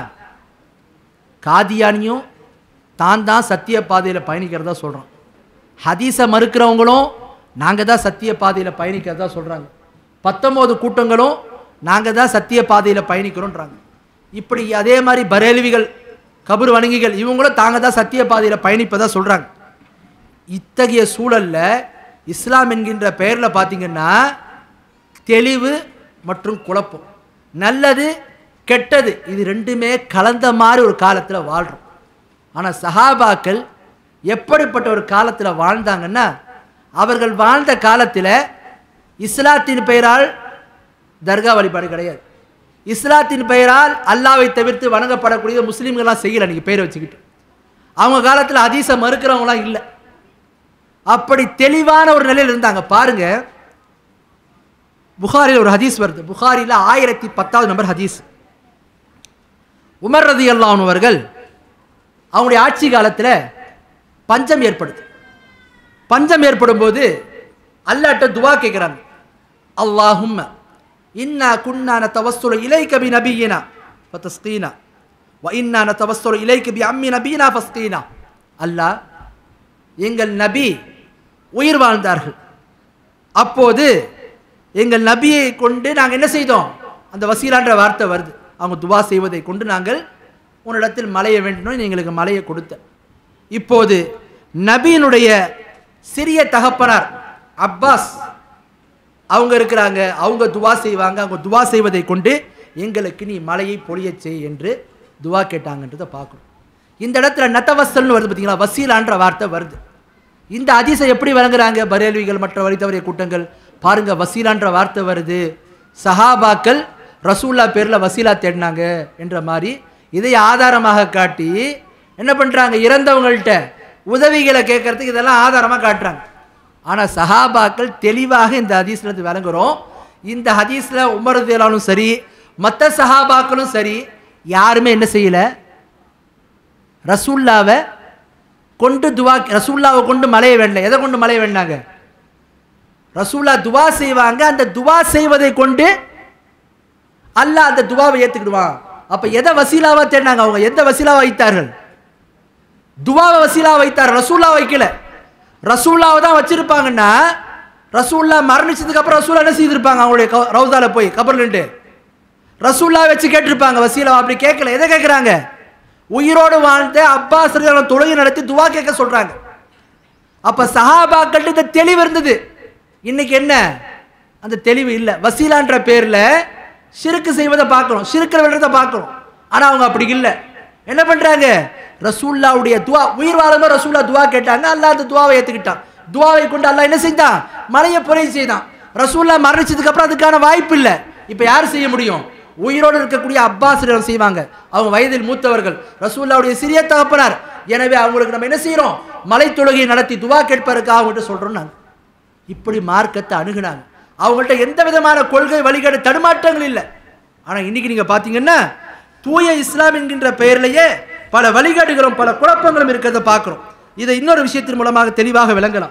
காதியானியும் தான் தான் சத்திய பாதையில் பயணிக்கிறதா சொல்கிறோம். ஹதீஸை மறுக்கிறவங்களும் நாங்கள் தான் சத்திய பாதையில் பயணிக்கிறதா சொல்கிறாங்க. பத்தொம்போது கூட்டங்களும் நாங்கள் தான் சத்திய பாதையில் பயணிக்கிறோன்றாங்க. இப்படி அதே மாதிரி பரேல்விகள், கபர் வணங்கிகள் இவங்களும் தாங்க தான் சத்திய பாதையில் பயணிப்பதா சொல்கிறாங்க. இத்தகைய சூழலில் இஸ்லாம் என்கின்ற பெயரில் பார்த்தீங்கன்னா தெளிவு மற்றும் குழப்பம், நல்லது கெட்டது, இது ரெண்டுமே கலந்த மாதிரி ஒரு காலத்தில் வாழ்கிறோம். ஆனால் சஹாபாக்கள் எப்படிப்பட்ட ஒரு காலத்தில் வாழ்ந்தாங்கன்னா, அவர்கள் வாழ்ந்த காலத்தில் இஸ்லாத்தின் பெயரால் தர்கா வழிபாடு கிடையாது, இஸ்லாத்தின் பெயரால் அல்லாவை தவிர்த்து வணங்கப்படக்கூடிய முஸ்லீம்கள்லாம் செய்யலை. நீங்கள் பெயரை வச்சுக்கிட்டு அவங்க காலத்தில் ஹதீஸை மறுக்கிறவங்களாம் இல்லை. அப்படி தெளிவான ஒரு நிலையில் இருந்தாங்க. பாருங்க, புகாரில் ஒரு ஹதீஸ் வருது. புகாரில் ஆயிரத்தி பத்தாவது நம்பர் ஹதீஸ். உமர் ரலியல்லாஹு அன்ஹு அவர்கள் அவங்களுடைய ஆட்சி காலத்தில் பஞ்சம் ஏற்படுது. பஞ்சம் ஏற்படும் போது அல்லாஹ்ட்ட துவா கேட்குறாங்க, அல்லாஹும்ம இன்னா குன்னா நதவஸ்ஸலு இலைக பி நபியினா ஃபதஸ்கீனா வ இன்னா நதவஸ்ஸலு இலைக பி அம்மி நபியினா ஃபஸ்கீனா. அல்லாஹ், எங்கள் நபி உயிர் வாழ்ந்தார்கள், அப்போது எங்கள் நபியை கொண்டு நாங்கள் என்ன செய்தோம், அந்த வசீலான்ற வார்த்தை வருது, அவங்க துவா செய்வதை கொண்டு நாங்கள் உன்னிடத்தில் மலையை வேண்டினோம், எங்களுக்கு மலையை கொடுத்த. இப்போது நபியினுடைய சிறிய தகப்பனார் அப்பாஸ் அவங்க இருக்கிறாங்க, அவங்க துவா செய்வாங்க, அவங்க துவா செய்வதை கொண்டு எங்களுக்கு நீ மலையை பொழிய செய் என்று துவா கேட்டாங்கன்றதை பார்க்கணும். இந்த இடத்துல நத்தவஸ்ஸல்னு வருது பார்த்தீங்களா, வசீலான்ற வார்த்தை வருது. இந்த ஹதீஸை எப்படி வழங்குறாங்க பரேல்விகள் மற்ற வழி தவறிய கூட்டங்கள்? பாருங்க, வசீலான்ற வார்த்தை வருது, சஹாபாக்கள் ரசூல்லா பேரில் வசீலா தேடினாங்க என்ற மாதிரி இதை ஆதாரமாக காட்டி என்ன பண்ணுறாங்க, இறந்தவங்கள்ட்ட உதவிகளை கேட்கறதுக்கு இதெல்லாம் ஆதாரமாக காட்டுறாங்க. ஆனால் சஹாபாக்கள் தெளிவாக இந்த ஹதீஸ்லேருந்து விளங்குறோம். இந்த ஹதீஸில் உமர் ரலியல்லாஹு சரி, மற்ற சஹாபாக்களும் சரி, யாருமே என்ன செய்யலை, ரசூல்லாவை கொண்டு துவா, ரசூல்லாவை கொண்டு மலையை வேண்டல. எதை கொண்டு மலையை வேண்டாங்க? ரசூல்லா துவா செய்வாங்க, அந்த துவா செய்வதை கொண்டு அல்லாஹ் அந்த துவாவை ஏற்றுக்கிடுவான். அப்போ எதை வசீலாவா தேடினாங்க அவங்க? எந்த வசீலாவை வைத்தார்கள்? துவாவை வசீலா வைத்தார், ரசூல்லா வைக்கல. ரசூல்லாவை தான் வச்சிருப்பாங்கன்னா ரசூல்லா மரணிச்சதுக்கு அப்புறம் ரசூல்லா என்ன செய்திருப்பாங்க, அவங்களுடைய ரவுதால போய் கபர்லண்டு ரசூல்லா வச்சு கேட்டிருப்பாங்க வசீலா. அப்படி கேட்கல. எதை கேட்குறாங்க? உயிரோடு வாழ்ந்த அப்பாஸ் ரலியல்லாஹு தொழுகை நடத்தி துவா கேட்க சொல்றாங்க. அப்ப சஹாபாக்கள் இந்த தெளிவு இருந்தது. இன்னைக்கு என்ன, அந்த தெளிவு இல்லை. வசீலான்ற பேர்ல ஷிர்க் செய்வதை பார்க்கணும், ஷிர்க் விடுறதை பார்க்கணும். ஆனா அவங்க அப்படி இல்லை. என்ன பண்றாங்க, ரசூல்லாவுடைய துவா, உயிர் வாழும்போது ரசூல்லா துவா கேட்டாங்க, அல்லாஹ் அந்த துவாவை ஏத்துக்கிட்டான். துவாவை கொண்டு அல்லாஹ் என்ன செய்தான், மலையை பொழிய செய்தான். ரசூல்லா மரணிச்சதுக்கு அப்புறம் அதுக்கான வாய்ப்பு இல்லை. இப்ப யார் செய்ய முடியும்? உயிரோடு இருக்கக்கூடிய அப்பாஸ் செய்வாங்க. அவங்க வயதில் மூத்தவர்கள், ரசூலுல்லாஹ்வுடைய சிறிய தகப்பனார். எனவே அவங்களுக்கு நம்ம என்ன செய்யறோம்? மலை தொழுகையை நடத்தி துவா கேட்பதற்காக அவங்கள்ட்ட சொல்றோம். நாங்க இப்படி மார்க்கத்தை அணுகுனாங்க. அவங்கள்ட்ட எந்த விதமான கொள்கை வழிகாடு தடுமாற்றங்கள் இல்லை. ஆனா இன்னைக்கு நீங்க பாத்தீங்கன்னா தூய இஸ்லாம் என்கின்ற பெயரிலேயே பல வழிகாடுகளும் பல குழப்பங்களும் இருக்கிறத பார்க்கிறோம். இதை இன்னொரு விஷயத்தின் மூலமாக தெளிவாக விளங்கலாம்.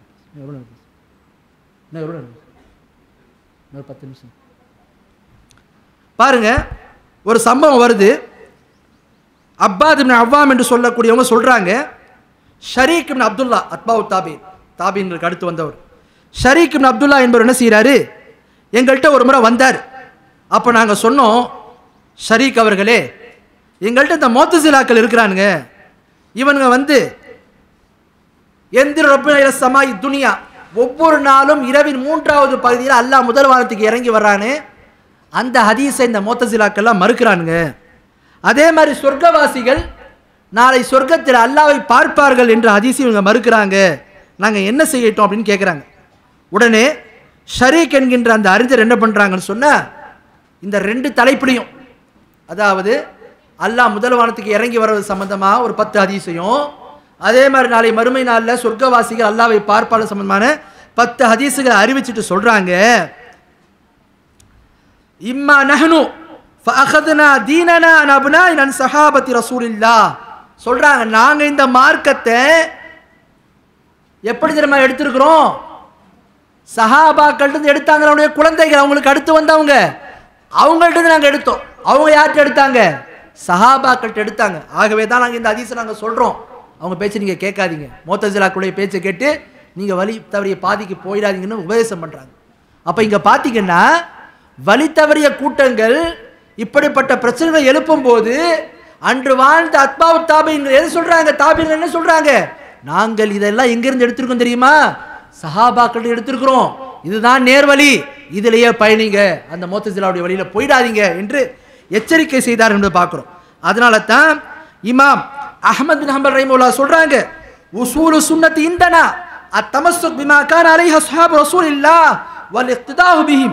பத்து நிமிஷம் பாருங்க, ஒரு சம்பவம் வருது. அப்பாத் இப்னு அவ்வாம் என்று சொல்லக்கூடியவங்க சொல்றாங்க, ஷரீக் இப்னு அப்துல்லா அத்பாவு தாபீன் தாபீன்களுக்கு அடுத்து வந்தவர் ஷரீக் இப்னு அப்துல்லா என்பவர் என்ன செய்யறாரு, எங்கள்கிட்ட ஒரு முறை வந்தார். அப்போ நாங்கள் சொன்னோம், ஷரீக் அவர்களே, எங்கள்கிட்ட இந்த மோத்தசிலாக்கள் இருக்கிறானுங்க, இவனுங்க வந்து எந்திர ரப்பின சமாய் துனியா, ஒவ்வொரு நாளும் இரவின் மூன்றாவது பகுதியில் அல்லாஹ் முதல் வாரத்துக்கு இறங்கி வர்றானு, அந்த ஹதீஸை இந்த மோத்தசிலாக்கெல்லாம் மறுக்கிறானுங்க. அதே மாதிரி சொர்க்கவாசிகள் நாளை சொர்க்கத்தில் அல்லாவை பார்ப்பார்கள் என்ற ஹதீஸை இவங்க மறுக்கிறாங்க, நாங்கள் என்ன செய்யட்டும் அப்படின்னு கேட்குறாங்க. உடனே ஷரீக் என்கின்ற அந்த அறிஞர் என்ன பண்ணுறாங்கன்னு சொன்னால், இந்த ரெண்டு தலைப்பிலையும், அதாவது அல்லாஹ் முதல் வானத்துக்கு இறங்கி வர்றது சம்பந்தமாக ஒரு பத்து ஹதீஸையும், அதே மாதிரி நாளை மறுமை நாளில் சொர்க்கவாசிகள் அல்லாவை பார்ப்பாளர் சம்பந்தமான பத்து ஹதீஸுகளை அறிவிச்சுட்டு சொல்றாங்க, இம்மா நஹ்னு ஃபஅഖذنا ديننا عن ابناء عن صحابه رسول الله, சொல்றாங்க நாங்க இந்த மார்க்கத்தை எப்படி தெரியுமா எடுத்திருக்கிறோம், சஹாபாக்கள்ட்ட எடுத்தாங்க, அவங்களுடைய குழந்தைகள், அவங்களுக்கு அடுத்து வந்தவங்க, அவங்கள்ட்ட நாங்க எடுத்தோம். அவங்க யார்கிட்ட எடுத்தாங்க? சஹாபாக்கள்ட்ட எடுத்தாங்க. ஆகவே தான் நாங்கள் இந்த ஹதீஸை நாங்கள் சொல்றோம், அவங்க பேச்சு நீங்க கேட்காதீங்க, முத்தஸிலாக்களுடைய பேச்சை கேட்டு நீங்க வழி தவறிய பாதிக்கு போயிடாதீங்கன்னு உபதேசம் பண்றாங்க. அப்ப இங்க பாத்தீங்கன்னா வழி தவறிய கூட்டங்கள் இப்படிப்பட்ட பிரச்சனைகளை எழுப்பும் போது அன்று வாழ்ந்த அத்பாவு தாபீன்கள் எது சொல்றாங்க? தாபீன்கள் என்ன சொல்றாங்க? நாங்கள் இதெல்லாம் எங்கிருந்து எடுத்திருக்கோம் தெரியுமா? சஹாபாக்கள் எடுத்திருக்கிறோம், இதுதான் நேர்வழி, இதிலேயே பயணிங்க, அந்த முத்தஸிலாவுடைய வழியில போயிடாதீங்க என்று எச்சரிக்கை செய்தார் என்று பார்க்கிறோம். அதனால தான் இமாம் அஹ்மத் பின் ஹம்பல் ரஹிமஹுல்லாஹ் சொல்றாங்க, உஸூலு சுன்னத்தி இந்தனா அத்தமஸ்ஸுக் பிமா கான அலைஹி அஸ்ஹாபு ரசூலில்லாஹ் வல் இக்திதாஉ பிஹிம்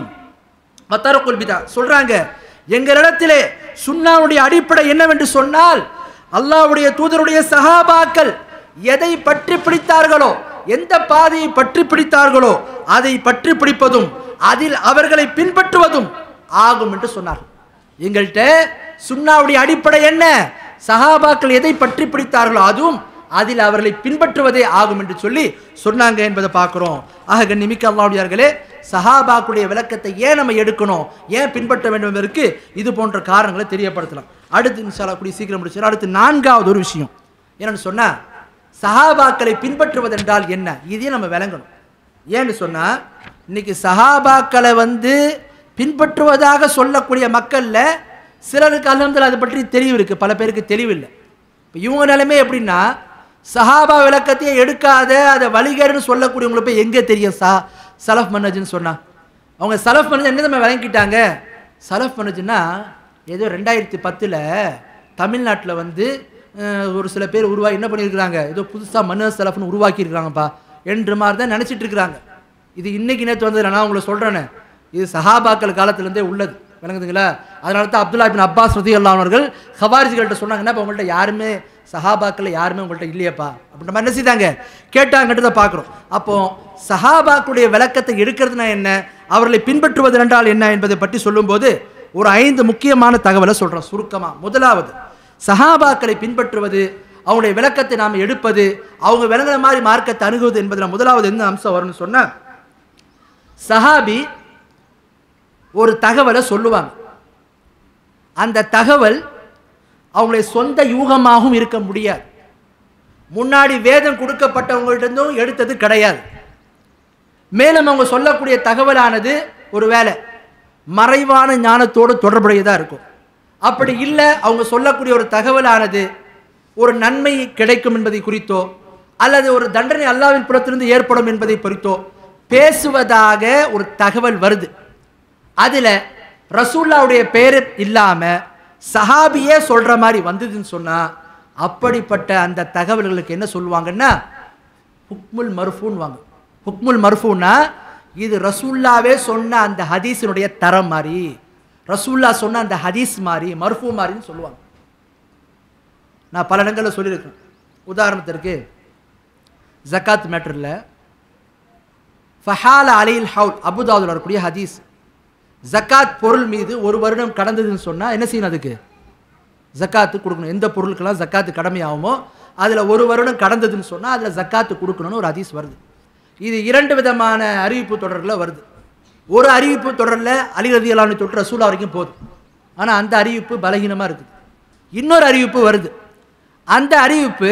வ தர்குல் பிதா. சொல்றாங்க, எங்களிடத்திலே சுன்னாவுடைய அடிப்படை என்னவென்று சொன்னால், அல்லாஹ்வுடைய தூதருடைய சஹாபாக்கள் எதை பற்றி பிடித்தார்களோ, எந்த பாதையை பற்றி பிடித்தார்களோ அதை பற்றி பிடிப்பதும் அதில் அவர்களை பின்பற்றுவதும் ஆகும் என்று சொன்னார். எங்கள்கிட்ட சுன்னாவுடைய அடிப்படை என்ன? சஹாபாக்கள் எதை பற்றி பிடித்தார்களோ அதுவும் அதில் அவர்களை பின்பற்றுவதே ஆகும் என்று சொல்லி சொன்னாங்க என்பதை பார்க்கிறோம். ஆக கண்ணியமிக்க அல்லாஹ்வுடையார்களே, சஹாபாக்களுடைய விளக்கத்தை ஏன் நம்ம எடுக்கணும், ஏன் பின்பற்ற வேண்டும் என்பதற்கு இது போன்ற காரணங்களை தெரியப்படுத்தலாம். அடுத்து இன்ஷா அல்லாஹ் கூடிய சீக்கிரம் முடிச்சு. அடுத்து நான்காவது ஒரு விஷயம் என்னன்னு சொன்னா, சஹாபாக்களை பின்பற்றுவது என்றால் என்ன, இதையும் நம்ம விளங்கணும். ஏன்னு சொன்னா, இன்னைக்கு சஹாபாக்களை வந்து பின்பற்றுவதாக சொல்லக்கூடிய மக்கள்ல சிலருக்கு அல்ஹம்துலில்லாஹ் அதை பற்றி தெளிவு இருக்கு, பல பேருக்கு தெளிவில்லை. இப்போ இவங்க நிலைமை எப்படின்னா, சஹாபா விளக்கத்தையே எடுக்காத அதை வழிகேடுன்னு சொல்லக்கூடியவங்களுக்கு போய் எங்கே தெரியும் சா சலஃப் மன்னஜுன்னு சொன்னா? அவங்க சலஃப் மன்னஜ் என்ன நம்ம விளங்கிட்டாங்க? சலஃப் மன்னஜுன்னா ஏதோ ரெண்டாயிரத்தி பத்தில் தமிழ்நாட்டில் வந்து ஒரு சில பேர் உருவாக்கி என்ன பண்ணியிருக்கிறாங்க, ஏதோ புதுசாக மன்னர் சலஃப்னு உருவாக்கியிருக்கிறாங்கப்பா என்று மாதிரி தான் நினச்சிட்டு இருக்கிறாங்க. இது இன்னைக்கு நேற்று வந்தது, நான் உங்களை சொல்கிறேன்னு, இது சஹாபாக்கள் காலத்திலேருந்தே உள்ளது, விளங்குதுங்களா? அதனால தான் அப்துல்லா பின் அப்பாஸ் ரலியல்லாஹு அன்ஹு அவர்கள் ஹவாரிஜிகள்கிட்ட சொன்னாங்கன்னா, இப்போ உங்கள்கிட்ட யாருமே சஹாபாக்கள் யாருமே உங்கள்கிட்ட இல்லையப்பா அப்படின்ற மாதிரி என்ன செய்தாங்க, கேட்டாங்கன்றதை பார்க்குறோம். அப்போ சஹாபாக்களுடைய விளக்கத்தை எடுக்கிறதுனா என்ன, அவர்களை பின்பற்றுவது என்றால் என்ன என்பதை பற்றி சொல்லும்போது ஒரு ஐந்து முக்கியமான தகவலை சொல்கிறோம் சுருக்கமாக. முதலாவது, சஹாபாக்களை பின்பற்றுவது, அவங்களுடைய விளக்கத்தை நாம் எடுப்பது, அவங்க விளங்குற மாதிரி மார்க்கத்தை அணுகுவது என்பதில் முதலாவது என்ன அம்சம் வரும்னு சொன்னால், சஹாபி ஒரு தகவலை சொல்லுவாங்க, அந்த தகவல் அவங்களுடைய சொந்த யூகமாகவும் இருக்க முடியாது, முன்னாடி வேதம் கொடுக்கப்பட்டவங்கள்ட்ட எடுத்தது கிடையாது. மேலும் அவங்க சொல்லக்கூடிய தகவலானது ஒரு வேளை மறைவான ஞானத்தோடு தொடர்புடையதாக இருக்கும். அப்படி இல்லை, அவங்க சொல்லக்கூடிய ஒரு தகவலானது ஒரு நன்மை கிடைக்கும் என்பதை குறித்தோ அல்லது ஒரு தண்டனை அல்லாஹ்வின் புறத்திலிருந்து ஏற்படும் என்பதை குறித்தோ பேசுவதாக ஒரு தகவல் வருது. அதில் ரசூலுல்லாஹ்வுடைய பேர் இல்லாமல் சஹாபியே சொல்கிற மாதிரி வந்ததுன்னு சொன்னால், அப்படிப்பட்ட அந்த தகவல்களுக்கு என்ன சொல்லுவாங்கன்னா ஹுக்முல் மர்ஃபூன் வாங்க. ஹுக்முல் மர்ஃபூன்னா இது ரசூலுல்லாஹ்வே சொன்ன அந்த ஹதீஸினுடைய தரம் மாதிரி, ரசூல்லா சொன்ன அந்த ஹதீஸ் மாதிரி மர்ஃபூ மாதிரின்னு சொல்லுவாங்க. நான் பல இடங்களில் சொல்லியிருக்கேன். உதாரணத்திற்கு ஜக்காத் மேட்டரில் ஃபஹால அலைல் ஹவுல் அபுதாவுல வரக்கூடிய ஹதீஸ், ஜக்காத் பொருள் மீது ஒரு வருடம் கடந்ததுன்னு சொன்னால் என்ன செய்யணும்? அதுக்கு ஜக்காத்து கொடுக்கணும். எந்த பொருளுக்கெல்லாம் ஜக்காத்து கடமையாகுமோ அதில் ஒரு வருடம் கடந்ததுன்னு சொன்னால் அதில் ஜக்காத்து கொடுக்கணும்னு ஒரு ஹதீஸ் வருது. இது இரண்டு விதமான அறிவிப்பு தொடரில் வருது. ஒரு அறிவிப்பு தொடரில் அலி ரலியல்லாஹு அன்ஹு தொட்டு ரசூலா வரைக்கும் போகுது, ஆனால் அந்த அறிவிப்பு பலகீனமாக இருக்குது. இன்னொரு அறிவிப்பு வருது, அந்த அறிவிப்பு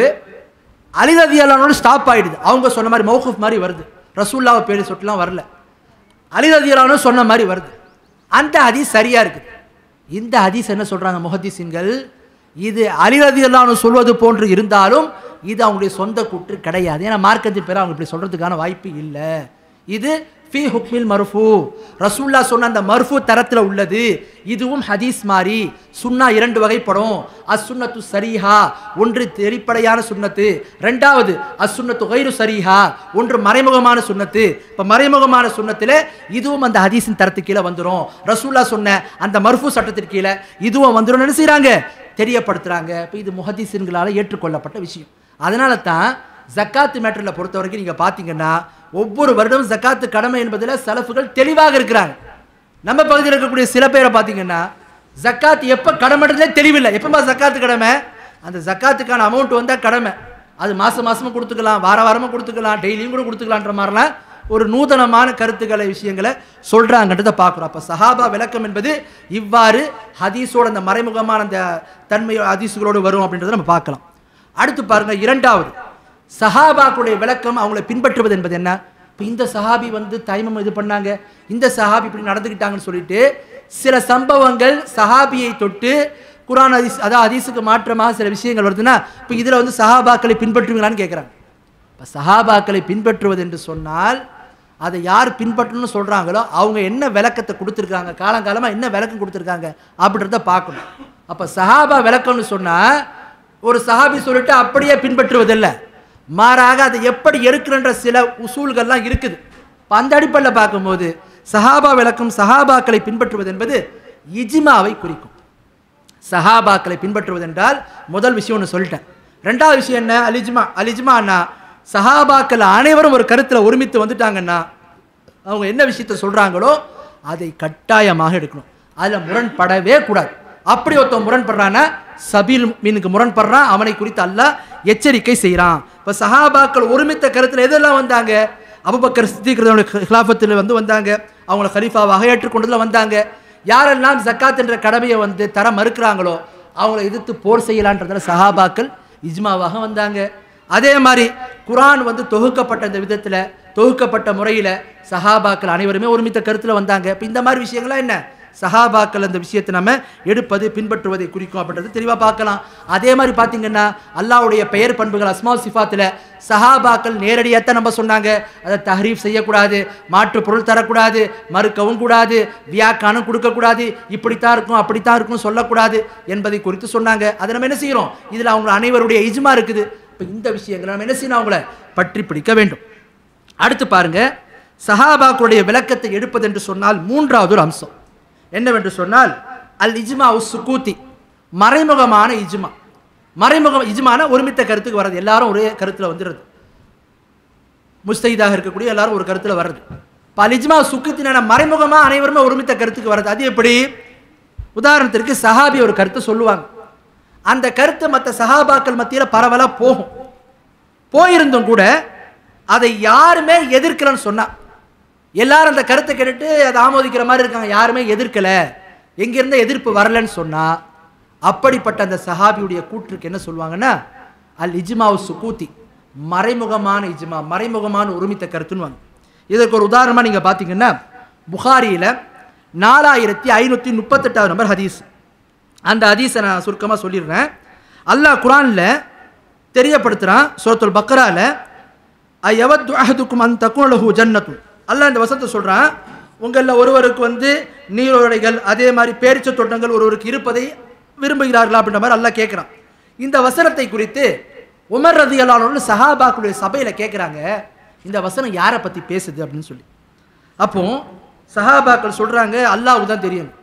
அலி ரலியல்லாஹு அன்ஹு ஸ்டாப் ஆகிடுது. அவங்க சொன்ன மாதிரி மௌகூஃப் மாதிரி வருது, ரசூல்லாவை பேர் சொட்டுலாம் வரல, அலி ரலியல்லாஹு அன்ஹு சொன்ன மாதிரி வருது. அந்த ஹதீஸ் சரியா இருக்குது. இந்த ஹதீஸ் என்ன சொல்றாங்க முஹத்திஸீன்கள்? இது அலி ரலியல்லாஹு அன்ஹு சொல்வது போன்று இருந்தாலும் இது அவங்களுடைய சொந்த கூற்று கிடையாது. ஏன்னா மார்க்கத்தின் பேர் அவங்க இப்படி சொல்றதுக்கான வாய்ப்பு இல்லை. இது ஃபீ ஹுக்மில் மர்ஃபூ, ரசூல்லா சொன்ன அந்த மர்ஃபூ தரத்தில் உள்ளது. இதுவும் ஹதீஸ் மாதிரி. சுன்னா இரண்டு வகைப்படும். அஸ் சுன்னத்து சரிஹா, ஒன்று வெளிப்படையான சுன்னத்து. ரெண்டாவது அஸ் சுன்னத்து கைரு சரிஹா, ஒன்று மறைமுகமான சுன்னத்து. இப்போ மறைமுகமான சுன்னத்தில் இதுவும் அந்த ஹதீஸின் தரத்துக்கு கீழே வந்துடும். ரசூல்லா சொன்ன அந்த மர்ஃபூ சட்டத்திற்கு கீழே இதுவும் வந்துடும். என்ன செய்கிறாங்க? தெரியப்படுத்துகிறாங்க. இப்போ இது முஹத்திஸீன்களால் ஏற்றுக்கொள்ளப்பட்ட விஷயம். அதனால தான் ஜக்காத்து மேட்டரில் பொறுத்த வரைக்கும் நீங்கள் பார்த்தீங்கன்னா ஒவ்வொரு வருடமும் ஜக்காத்து கடமை என்பதில் சலஃபுகள் தெளிவாக இருக்கிறாங்க. நம்ம பகுதியில் இருக்கக்கூடிய சில பேரை பார்த்தீங்கன்னா ஜக்காத்து எப்போ கடமைன்றதே தெளிவில்லை. எப்பமா ஜக்காத்து கடமை? அந்த ஜக்காத்துக்கான அமௌண்ட் வந்தால் கடமை, அது மாதம் மாதமும் கொடுத்துக்கலாம், வார வாரமும் கொடுத்துக்கலாம், டெய்லியும் கூட கொடுத்துக்கலான்ற மாதிரிலாம் ஒரு நூதனமான கருத்துக்களை விஷயங்களை சொல்கிறாங்கன்றதை பார்க்குறோம். அப்போ சஹாபா விளக்கம் என்பது இவ்வாறு ஹதீஸோட அந்த மறைமுகமான அந்த தன்மை ஹதீஸுகளோடு வரும் அப்படின்றத நம்ம பார்க்கலாம். அடுத்து பாருங்க, இரண்டாவது சஹாபாக்குடைய விளக்கம், அவங்களை பின்பற்றுவது என்பது என்ன? இப்போ இந்த சஹாபி வந்து தைமம் இது பண்ணாங்க, இந்த சஹாபி இப்படி நடந்துக்கிட்டாங்கன்னு சொல்லிட்டு சில சம்பவங்கள் சஹாபியை தொட்டு குர்ஆன் ஹதீஸ் அதாவது ஹதீஸுக்கு மாற்றமாக சில விஷயங்கள் வருதுன்னா இப்போ இதில் வந்து சஹாபாக்களை பின்பற்றுவீங்களான்னு கேட்குறாங்க. இப்போ சஹாபாக்களை பின்பற்றுவது என்று சொன்னால் அதை யார் பின்பற்றணும்னு சொல்கிறாங்களோ அவங்க என்ன விளக்கத்தை கொடுத்துருக்காங்க, காலங்காலமாக என்ன விளக்கம் கொடுத்துருக்காங்க அப்படின்றத பார்க்கணும். அப்போ சஹாபா விளக்கம்னு சொன்னால் ஒரு சஹாபி சொல்லிட்டு அப்படியே பின்பற்றுவதில்லை, மாறாக அதை எப்படி எடுக்கிறன்ற சில உசூல்கள்லாம் இருக்குது. இப்போ அந்த அடிப்படையில் பார்க்கும்போது சஹாபா விளக்கம் சஹாபாக்களை பின்பற்றுவது என்பது இஜ்மாவை குறிக்கும். சஹாபாக்களை பின்பற்றுவது என்றால் முதல் விஷயம் ஒன்று சொல்லிட்டேன். ரெண்டாவது விஷயம் என்ன? அலிஜ்மா. அலிஜ்மான்னா சஹாபாக்கள் அனைவரும் ஒரு கருத்தில் ஒருமித்து வந்துட்டாங்கன்னா அவங்க என்ன விஷயத்த சொல்கிறாங்களோ அதை கட்டாயமாக எடுக்கணும், அதில் முரண்படவே கூடாது. அப்படி ஒருத்தன் முரண்படுறான்னா சபீல் மீனுக்கு முரண்படுறான், அவனை குறித்து அல்லாஹ் எச்சரிக்கை செய்கிறான். இப்போ சஹாபாக்கள் ஒருமித்த கருத்தில் எதெல்லாம் வந்தாங்க? அபூபக்கர் சித்திக் ஹிலாஃபத்தில் வந்து வந்தாங்க, அவங்கள கலீஃபாவாக ஏற்றுக்கொண்டதில் வந்தாங்க. யாரெல்லாம் ஜக்காத் என்ற கடமையை வந்து தர மறுக்கிறாங்களோ அவங்கள எதிர்த்து போர் செய்யலான்றதுல சஹாபாக்கள் இஜ்மாவாக வந்தாங்க. அதே மாதிரி குர்ஆன் வந்து தொகுக்கப்பட்ட இந்த விதத்தில் தொகுக்கப்பட்ட முறையில் சஹாபாக்கள் அனைவருமே ஒருமித்த கருத்தில் வந்தாங்க. இப்போ இந்த மாதிரி விஷயங்கள்லாம் என்ன? சஹாபாக்கள் அந்த விஷயத்தை நம்ம எடுப்பது பின்பற்றுவதை குறிக்கும் அப்படின்றது தெளிவாக பார்க்கலாம். அதே மாதிரி பார்த்தீங்கன்னா அல்லாஹ்வுடைய பெயர் பண்புகள் அஸ்மா சிஃபாத்தில் சஹாபாக்கள் நேரடியாக தான் நம்ம சொன்னாங்க, அதை தஹ்ரீஃப் செய்யக்கூடாது, மாற்று பொருள் தரக்கூடாது, மறுக்கவும் கூடாது, வியாக்கானம் கொடுக்கக்கூடாது, இப்படித்தான் இருக்கும் அப்படித்தான் இருக்கும் சொல்லக்கூடாது என்பதை குறித்து சொன்னாங்க. அதை நம்ம என்ன செய்கிறோம்? இதில் அவங்க அனைவருடைய இஜ்மா இருக்குது. இப்போ இந்த விஷயங்களை நம்ம என்ன செய்யணும்? அவங்கள பற்றி பிடிக்க வேண்டும். அடுத்து பாருங்க, சஹாபாக்களுடைய விளக்கத்தை எடுப்பது என்று சொன்னால் மூன்றாவது ஒரு அம்சம் என்னவென்று சொன்னால் அல் இஜ்மா உஸ் சுகூத்தி, மறைமுகமான இஜ்மா. மறைமுகம் இஜ்மான ஒருமித்த கருத்துக்கு வர்றது, எல்லாரும் ஒரே கருத்தில் வந்துடுறது, முஸ்தஹிதாக இருக்கக்கூடிய எல்லாரும் ஒரு கருத்தில் வர்றது. இப்போ அல் இஜ்மா சுக்கூத்தின மறைமுகமாக அனைவருமே ஒருமித்த கருத்துக்கு வர்றது. அது எப்படி? உதாரணத்திற்கு சஹாபி ஒரு கருத்தை சொல்லுவாங்க, அந்த கருத்து மற்ற சஹாபாக்கள் மத்தியில் பரவலாக போகும், போயிருந்தும் கூட அதை யாருமே எதிர்க்கலன்னு சொன்னா எல்லாரும் அந்த கருத்தை கேட்டுட்டு அதை ஆமோதிக்கிற மாதிரி இருக்காங்க, யாருமே எதிர்க்கல, எங்கிருந்த எதிர்ப்பு வரலன்னு சொன்னா அப்படிப்பட்ட அந்த சஹாபியுடைய கூற்றுக்கு என்ன சொல்லுவாங்கன்னா அல் இஜ்மா சுகூத்தி, மறைமுகமான இஜ்மா, மறைமுகமான ஒருமித்த கருத்துன்னு வாங்க. இதற்கு ஒரு உதாரணமாக நீங்கள் பார்த்தீங்கன்னா புகாரியில் நாலாயிரத்தி ஐநூற்றி முப்பத்தெட்டாவது நம்பர் ஹதீஸ். அந்த ஹதீஸை நான் சுருக்கமாக சொல்லிடுறேன். அல்லாஹ் குர்ஆனில் தெரியப்படுத்துகிறான், சூரத்துல் பக்ராவில் அயவது அஹதுக்கும் அன் தகுன லஹு ஜன்னத்து. அல்லாஹ் இந்த வசனத்தை சொல்கிறான், உங்களில் ஒருவருக்கு வந்து நீரோடைகள் அதே மாதிரி பேரிச்ச தோட்டங்கள் ஒருவருக்கு இருப்பதை விரும்புகிறார்களா அப்படின்ற மாதிரி அல்லாஹ் கேட்குறான். இந்த வசனத்தை குறித்து உமர் ரலியல்லாஹு அன்ஹு சஹாபாக்களுடைய சபையில் கேட்குறாங்க, இந்த வசனம் யாரை பற்றி பேசுது அப்படின்னு சொல்லி. அப்போ சஹாபாக்கள் சொல்கிறாங்க, அல்லாஹ்வுக்கு தான் தெரியும்,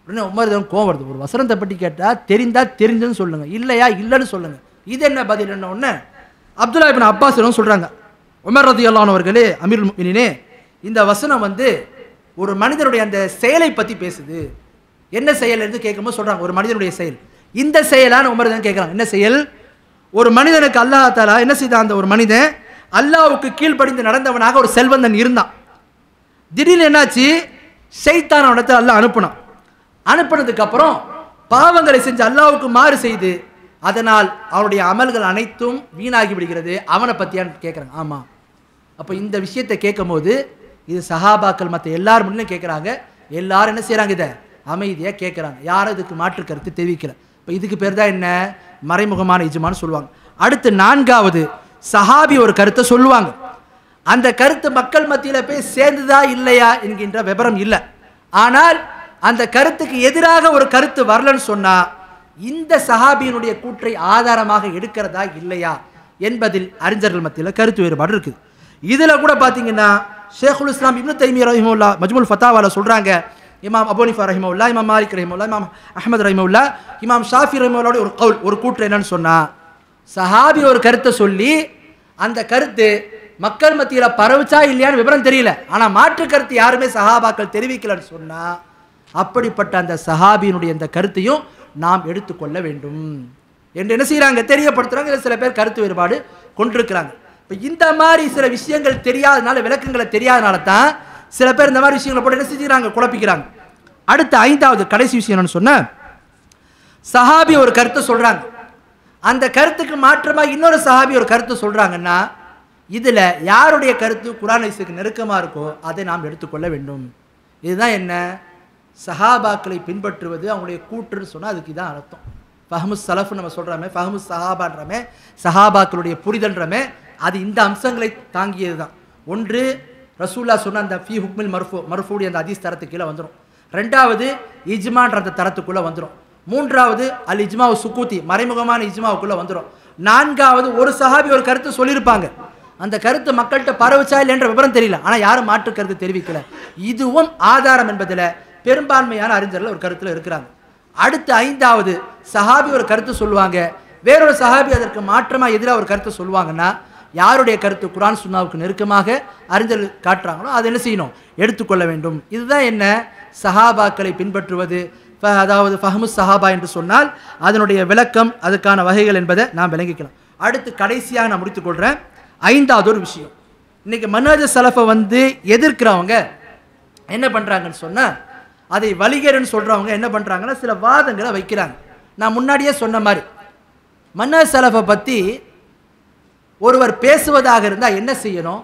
உடனே உமர் தான் கோவம் வருது. ஒரு வசனத்தை பற்றி கேட்டால் தெரிந்தா தெரிஞ்சுன்னு சொல்லுங்கள், இல்லையா இல்லைன்னு சொல்லுங்கள். இது என்ன பதில்? என்ன ஒன்று அப்துல்லா இப்னு அப்பாஸ் சொல்கிறாங்க, உமர் ரலியல்லாஹு அன்ஹு அவர்களே, அமீருல் முஃமினீனே, இந்த வசனம் வந்து ஒரு மனிதனுடைய அந்த செயலை பற்றி பேசுது. என்ன செயல் என்று கேட்கும்போது சொல்கிறாங்க, ஒரு மனிதனுடைய செயல். இந்த செயலான உமர் தான் கேட்குறாங்க, என்ன செயல்? ஒரு மனிதனுக்கு அல்லாஹ் தஆலா என்ன செய்தான்? அந்த ஒரு மனிதன் அல்லாஹ்வுக்கு கீழ்ப்படிந்து நடந்தவனாக ஒரு செல்வந்தன் இருந்தான். திடீர்னு என்னாச்சு? ஷைத்தான் அவனத்தை அல்லாஹ் அனுப்புனான். அனுப்புனதுக்கு அப்புறம் பாவங்களை செஞ்சு அல்லாஹ்வுக்கு மாறு செய்து அதனால் அவனுடைய அமல்கள் அனைத்தும் வீணாகி விடுகிறது. அவனை பற்றியான்னு கேட்குறாங்க. ஆமாம். அப்போ இந்த விஷயத்தை கேட்கும் போது இது சஹாபாக்கள் மற்ற எல்லாரும் முன்னே கேட்குறாங்க. எல்லாரும் என்ன செய்கிறாங்க? இதை அமைதியாக கேட்குறாங்க. யாரும் இதுக்கு மாற்று கருத்து தெரிவிக்கல. இப்போ இதுக்கு பேர் தான் என்ன? மறைமுகமான இஜ்மான்னு சொல்லுவாங்க. அடுத்து நான்காவது, சஹாபி ஒரு கருத்தை சொல்லுவாங்க. அந்த கருத்து மக்கள் மத்தியில் போய் சேர்ந்துதா இல்லையா என்கின்ற விபரம் இல்லை. ஆனால் அந்த கருத்துக்கு எதிராக ஒரு கருத்து வரலன்னு சொன்னா இந்த சஹாபியினுடைய கூற்றை ஆதாரமாக எடுக்கிறதா இல்லையா என்பதில் அறிஞர்கள் மத்தியில் கருத்து வேறுபாடு இருக்குது. இதுல கூட பாத்தீங்கன்னா ஷேகுல் இஸ்லாம் இப்னு தைமிய்யா ரஹிமஹுல்லாஹ் மஜ்முல் ஃபத்தாவால சொல்றாங்க, இமாம் அபூ ஹனீஃபா ரஹிமஹுல்லாஹ், இமாம் மாலிக் ரஹிமஹுல்லாஹ், இமாம் அஹ்மத் ரஹிமஹுல்லாஹ், இமாம் ஷாஃபி ரஹிமஹுல்லாஹ் ஒரு கவுல், ஒரு கூற்று என்னன்னு சொன்னா, சஹாபி ஒரு கருத்தை சொல்லி அந்த கருத்து மக்கள் மத்தியில பரவுச்சா இல்லையான்னு விவரம் தெரியல, ஆனா மாற்று கருத்து யாருமே சஹாபாக்கள் தெரிவிக்கலன்னு சொன்னா அப்படிப்பட்ட அந்த சஹாபியினுடைய அந்த கருத்தையும் நாம் எடுத்துக்கொள்ள வேண்டும் என்று என்ன செய்யறாங்க? தெரியப்படுத்துறாங்க. சில பேர் கருத்து வேறுபாடு கொண்டிருக்கிறாங்க. இப்போ இந்த மாதிரி சில விஷயங்கள் தெரியாதனால, விளக்கங்களை தெரியாதனால தான் சில பேர் இந்த மாதிரி விஷயங்களை போட்டு என்ன செஞ்சுக்கிறாங்க? குழப்பிக்கிறாங்க. அடுத்த ஐந்தாவது கடைசி விஷயம் என்னன்னு சொன்ன, சஹாபி ஒரு கருத்தை சொல்றாங்க. அந்த கருத்துக்கு மாற்றமா இன்னொரு சஹாபி ஒரு கருத்தை சொல்றாங்கன்னா இதுல யாருடைய கருத்து குர்ஆன் ஹதீஸுக்கு நெருக்கமா இருக்கோ அதை நாம் எடுத்துக்கொள்ள வேண்டும். இதுதான் என்ன? சஹாபாக்களை பின்பற்றுவது அவங்களுடைய கூற்றுன்னு சொன்னால் அதுக்கு இதான் அர்த்தம். ஃபஹ்மு ஸலஃப் நம்ம சொல்கிறோமே, ஃபஹ்மு சஹாபான்றமே, சஹாபாக்களுடைய புரிதல்ன்றமே, அது இந்த அம்சங்களை தாங்கியது தான். ஒன்று ரசூல்லா சொன்ன அந்த ஃபீ ஹுக்மில் மர்ஃபூ மர்ஃபூடி அந்த ஹதீஸ் தரத்துக்கு கீழே வந்துடும். ரெண்டாவது இஜ்மான்ற அந்த தரத்துக்குள்ளே வந்துடும். மூன்றாவது அல் இஜ்மா சுக்கூத்தி மறைமுகமான இஜ்மாவுக்குள்ளே வந்துடும். நான்காவது ஒரு சஹாபி ஒரு கருத்து சொல்லியிருப்பாங்க, அந்த கருத்து மக்கள்கிட்ட பரவுச்சா இல்லைன்ற விவரம் தெரியல, ஆனால் யாரும் மாற்று கருத்து தெரிவிக்கல. இதுவும் ஆதாரம் என்பதில் பெரும்பான்மையான அறிஞர்கள் ஒரு கருத்தில் இருக்கிறாங்க. அடுத்து ஐந்தாவது சஹாபி ஒரு கருத்து சொல்லுவாங்க, வேறொரு சஹாபி அதற்கு மாற்றமாக எதிராக ஒரு கருத்து சொல்லுவாங்கன்னா யாருடைய கருத்து குர்ஆன் சுன்னாவுக்கு நெருக்கமாக அறிஞர்கள் காட்டுறாங்களோ அதை என்ன செய்யணும்? எடுத்துக்கொள்ள வேண்டும். இதுதான் என்ன? சஹாபாக்களை பின்பற்றுவது, அதாவது ஃபஹ்மு சஹாபா என்று சொன்னால் அதனுடைய விளக்கம், அதுக்கான வகைகள் என்பதை நாம் விளங்கிக்கலாம். அடுத்து கடைசியாக நான் முடித்துக் கொள்கிறேன். ஐந்தாவது ஒரு விஷயம், இன்னைக்கு மன்ஹஜ் ஸலஃபை வந்து எதிர்க்கிறவங்க என்ன பண்ணுறாங்கன்னு சொன்னால், அதை வழிகேடுன்னு சொல்கிறவங்க என்ன பண்ணுறாங்கன்னா சில வாதங்களை வைக்கிறாங்க. நான் முன்னாடியே சொன்ன மாதிரி மன்ஹஜ் ஸலஃபை பற்றி ஒருவர் பேசுவதாக இருந்தால் என்ன செய்யணும்?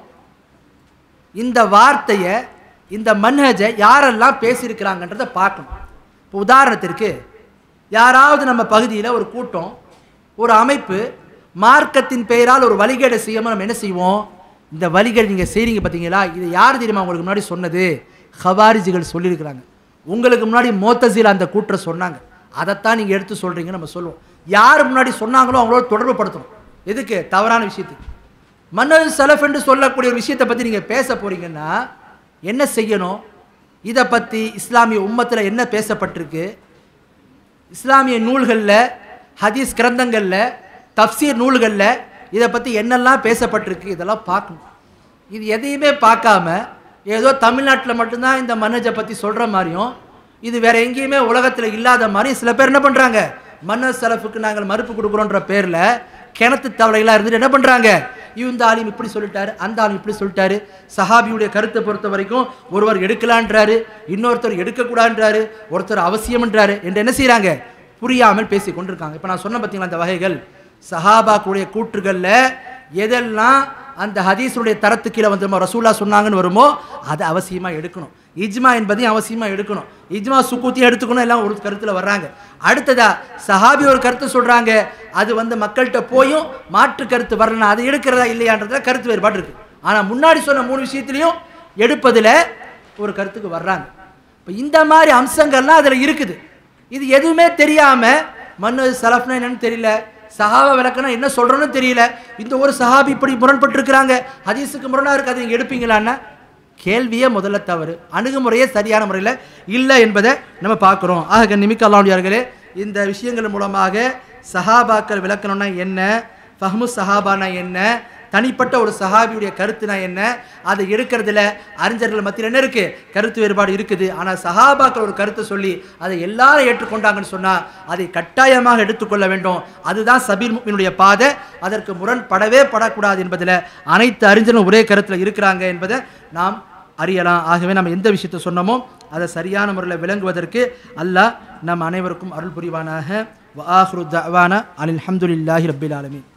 இந்த வார்த்தையை, இந்த மன்ஹஜை யாரெல்லாம் பேசியிருக்கிறாங்கன்றதை பார்க்கணும். இப்போ உதாரணத்திற்கு யாராவது நம்ம பகுதியில் ஒரு கூட்டம், ஒரு அமைப்பு மார்க்கத்தின் பெயரால் ஒரு வழிகேடை செய்யாமல் நம்ம என்ன செய்வோம்? இந்த வழிகேடு நீங்கள் செய்கிறீங்க பார்த்தீங்களா, இது யார் தெரியுமா உங்களுக்கு முன்னாடி சொன்னது? ஹவாரிஜிகள் சொல்லியிருக்கிறாங்க. உங்களுக்கு முன்னாடி மோத்தசில் அந்த கூற்றை சொன்னாங்க, அதைத்தான் நீங்கள் எடுத்து சொல்கிறீங்கன்னு நம்ம சொல்லுவோம். யார் முன்னாடி சொன்னாங்களோ அவங்களோட தொடர்பு படுத்தணும். எதுக்கு? தவறான விஷயத்துக்கு. மன்ஹஜ் ஸலஃப் என்று சொல்லக்கூடிய ஒரு விஷயத்தை பற்றி நீங்கள் பேச போகிறீங்கன்னா என்ன செய்யணும்? இதை பற்றி இஸ்லாமிய உம்மத்தில் என்ன பேசப்பட்டிருக்கு, இஸ்லாமிய நூல்களில், ஹதீஸ் கிரந்தங்களில், தஃப்சீர் நூல்களில் இதை பற்றி என்னெல்லாம் பேசப்பட்டிருக்கு, இதெல்லாம் பார்க்கணும். இது எதையுமே பார்க்காம ஏதோ தமிழ்நாட்டில் மட்டும்தான் இந்த மன்ஹஜை பற்றி சொல்கிற மாதிரியும், இது வேற எங்கேயுமே உலகத்தில் இல்லாத மாதிரியும் சில பேர் என்ன பண்ணுறாங்க? மன்ஹஜ் ஸலஃபுக்கு நாங்கள் மறுப்பு கொடுக்குறோன்ற பேரில் கிணத்து தவளைகளாக இருந்துட்டு என்ன பண்ணுறாங்க? இந்த ஆலிம் இப்படி சொல்லிட்டாரு, அந்த ஆலிம் இப்படி சொல்லிட்டாரு, சஹாபியுடைய கருத்தை பொறுத்த வரைக்கும் ஒருவர் எடுக்கலான்றாரு, இன்னொருத்தர் எடுக்கக்கூடாதுன்றாரு, ஒருத்தர் அவசியம்ன்றாரு என்று என்ன செய்கிறாங்க? புரியாமல் பேசி கொண்டிருக்காங்க. இப்போ நான் சொன்ன பார்த்தீங்களா அந்த வகைகள், சஹாபாக்குடைய கூற்றுகளில் எதெல்லாம் அந்த ஹதீஸுடைய தரத்து கீழே வந்துருமோ, ரசூல்லா சொன்னாங்கன்னு வருமோ அதை அவசியமாக எடுக்கணும். இஜ்மா என்பதையும் அவசியமாக எடுக்கணும். இஜ்மா சுக்கூத்தையும் எடுத்துக்கணும். எல்லாம் ஒரு கருத்தில் வர்றாங்க. அடுத்ததா சஹாபி ஒரு கருத்து சொல்கிறாங்க, அது வந்து மக்கள்கிட்ட போயும் மாற்று கருத்து வரலன்னா அதை எடுக்கிறதா இல்லையான்றதுல கருத்து வேறுபாடு இருக்குது. ஆனால் முன்னாடி சொன்ன மூணு விஷயத்துலையும் எடுப்பதில் ஒரு கருத்துக்கு வர்றாங்க. இப்போ இந்த மாதிரி அம்சங்கள்லாம் அதில் இருக்குது. இது எதுவுமே தெரியாமல் மன்ஹஜ் ஸலஃப்னா என்னன்னு தெரியல, சஹாபா விளக்கனா என்ன சொல்கிறோன்னு தெரியல, இந்த ஒரு சஹாபி இப்படி முரண்பட்டு இருக்கிறாங்க, ஹதீஸுக்கு முரணாக இருக்குது, அதை நீங்கள் எடுப்பீங்களான்னா கேள்வியே முதல்ல தவறு, அணுகுமுறையே சரியான முறையில் இல்லை என்பதை நம்ம பார்க்குறோம். ஆக நிமிக்க அல்லாஹ்வியார்களே, இந்த விஷயங்கள் மூலமாக சஹாபாக்கள் விளக்கணும்னா என்ன, ஃபஹ்மு சஹாபானா என்ன, தனிப்பட்ட ஒரு சஹாபியுடைய கருத்துனா என்ன, அதை எடுக்கிறதுல அறிஞர்கள் மத்தியில் என்ன இருக்குது, கருத்து வேறுபாடு இருக்குது. ஆனால் சஹாபாக்கள் ஒரு கருத்தை சொல்லி அதை எல்லாரும் ஏற்றுக்கொண்டாங்கன்னு சொன்னால் அதை கட்டாயமாக எடுத்துக்கொள்ள வேண்டும். அதுதான் சபீல் முஃமினுடைய பாதை. அதற்கு முரண்படவே படக்கூடாது என்பதில் அனைத்து அறிஞர்களும் ஒரே கருத்தில் இருக்கிறாங்க என்பதை நாம் அறியலாம். ஆகவே நம்ம எந்த விஷயத்தை சொன்னோமோ அதை சரியான முறையில் விளங்குவதற்கு அல்லாஹ் நம் அனைவருக்கும் அருள் புரிவானாக. வ ஆஹிரு தஅவானா அனில் ஹம்துலில்லாஹி ரப்பில் ஆலமீன்.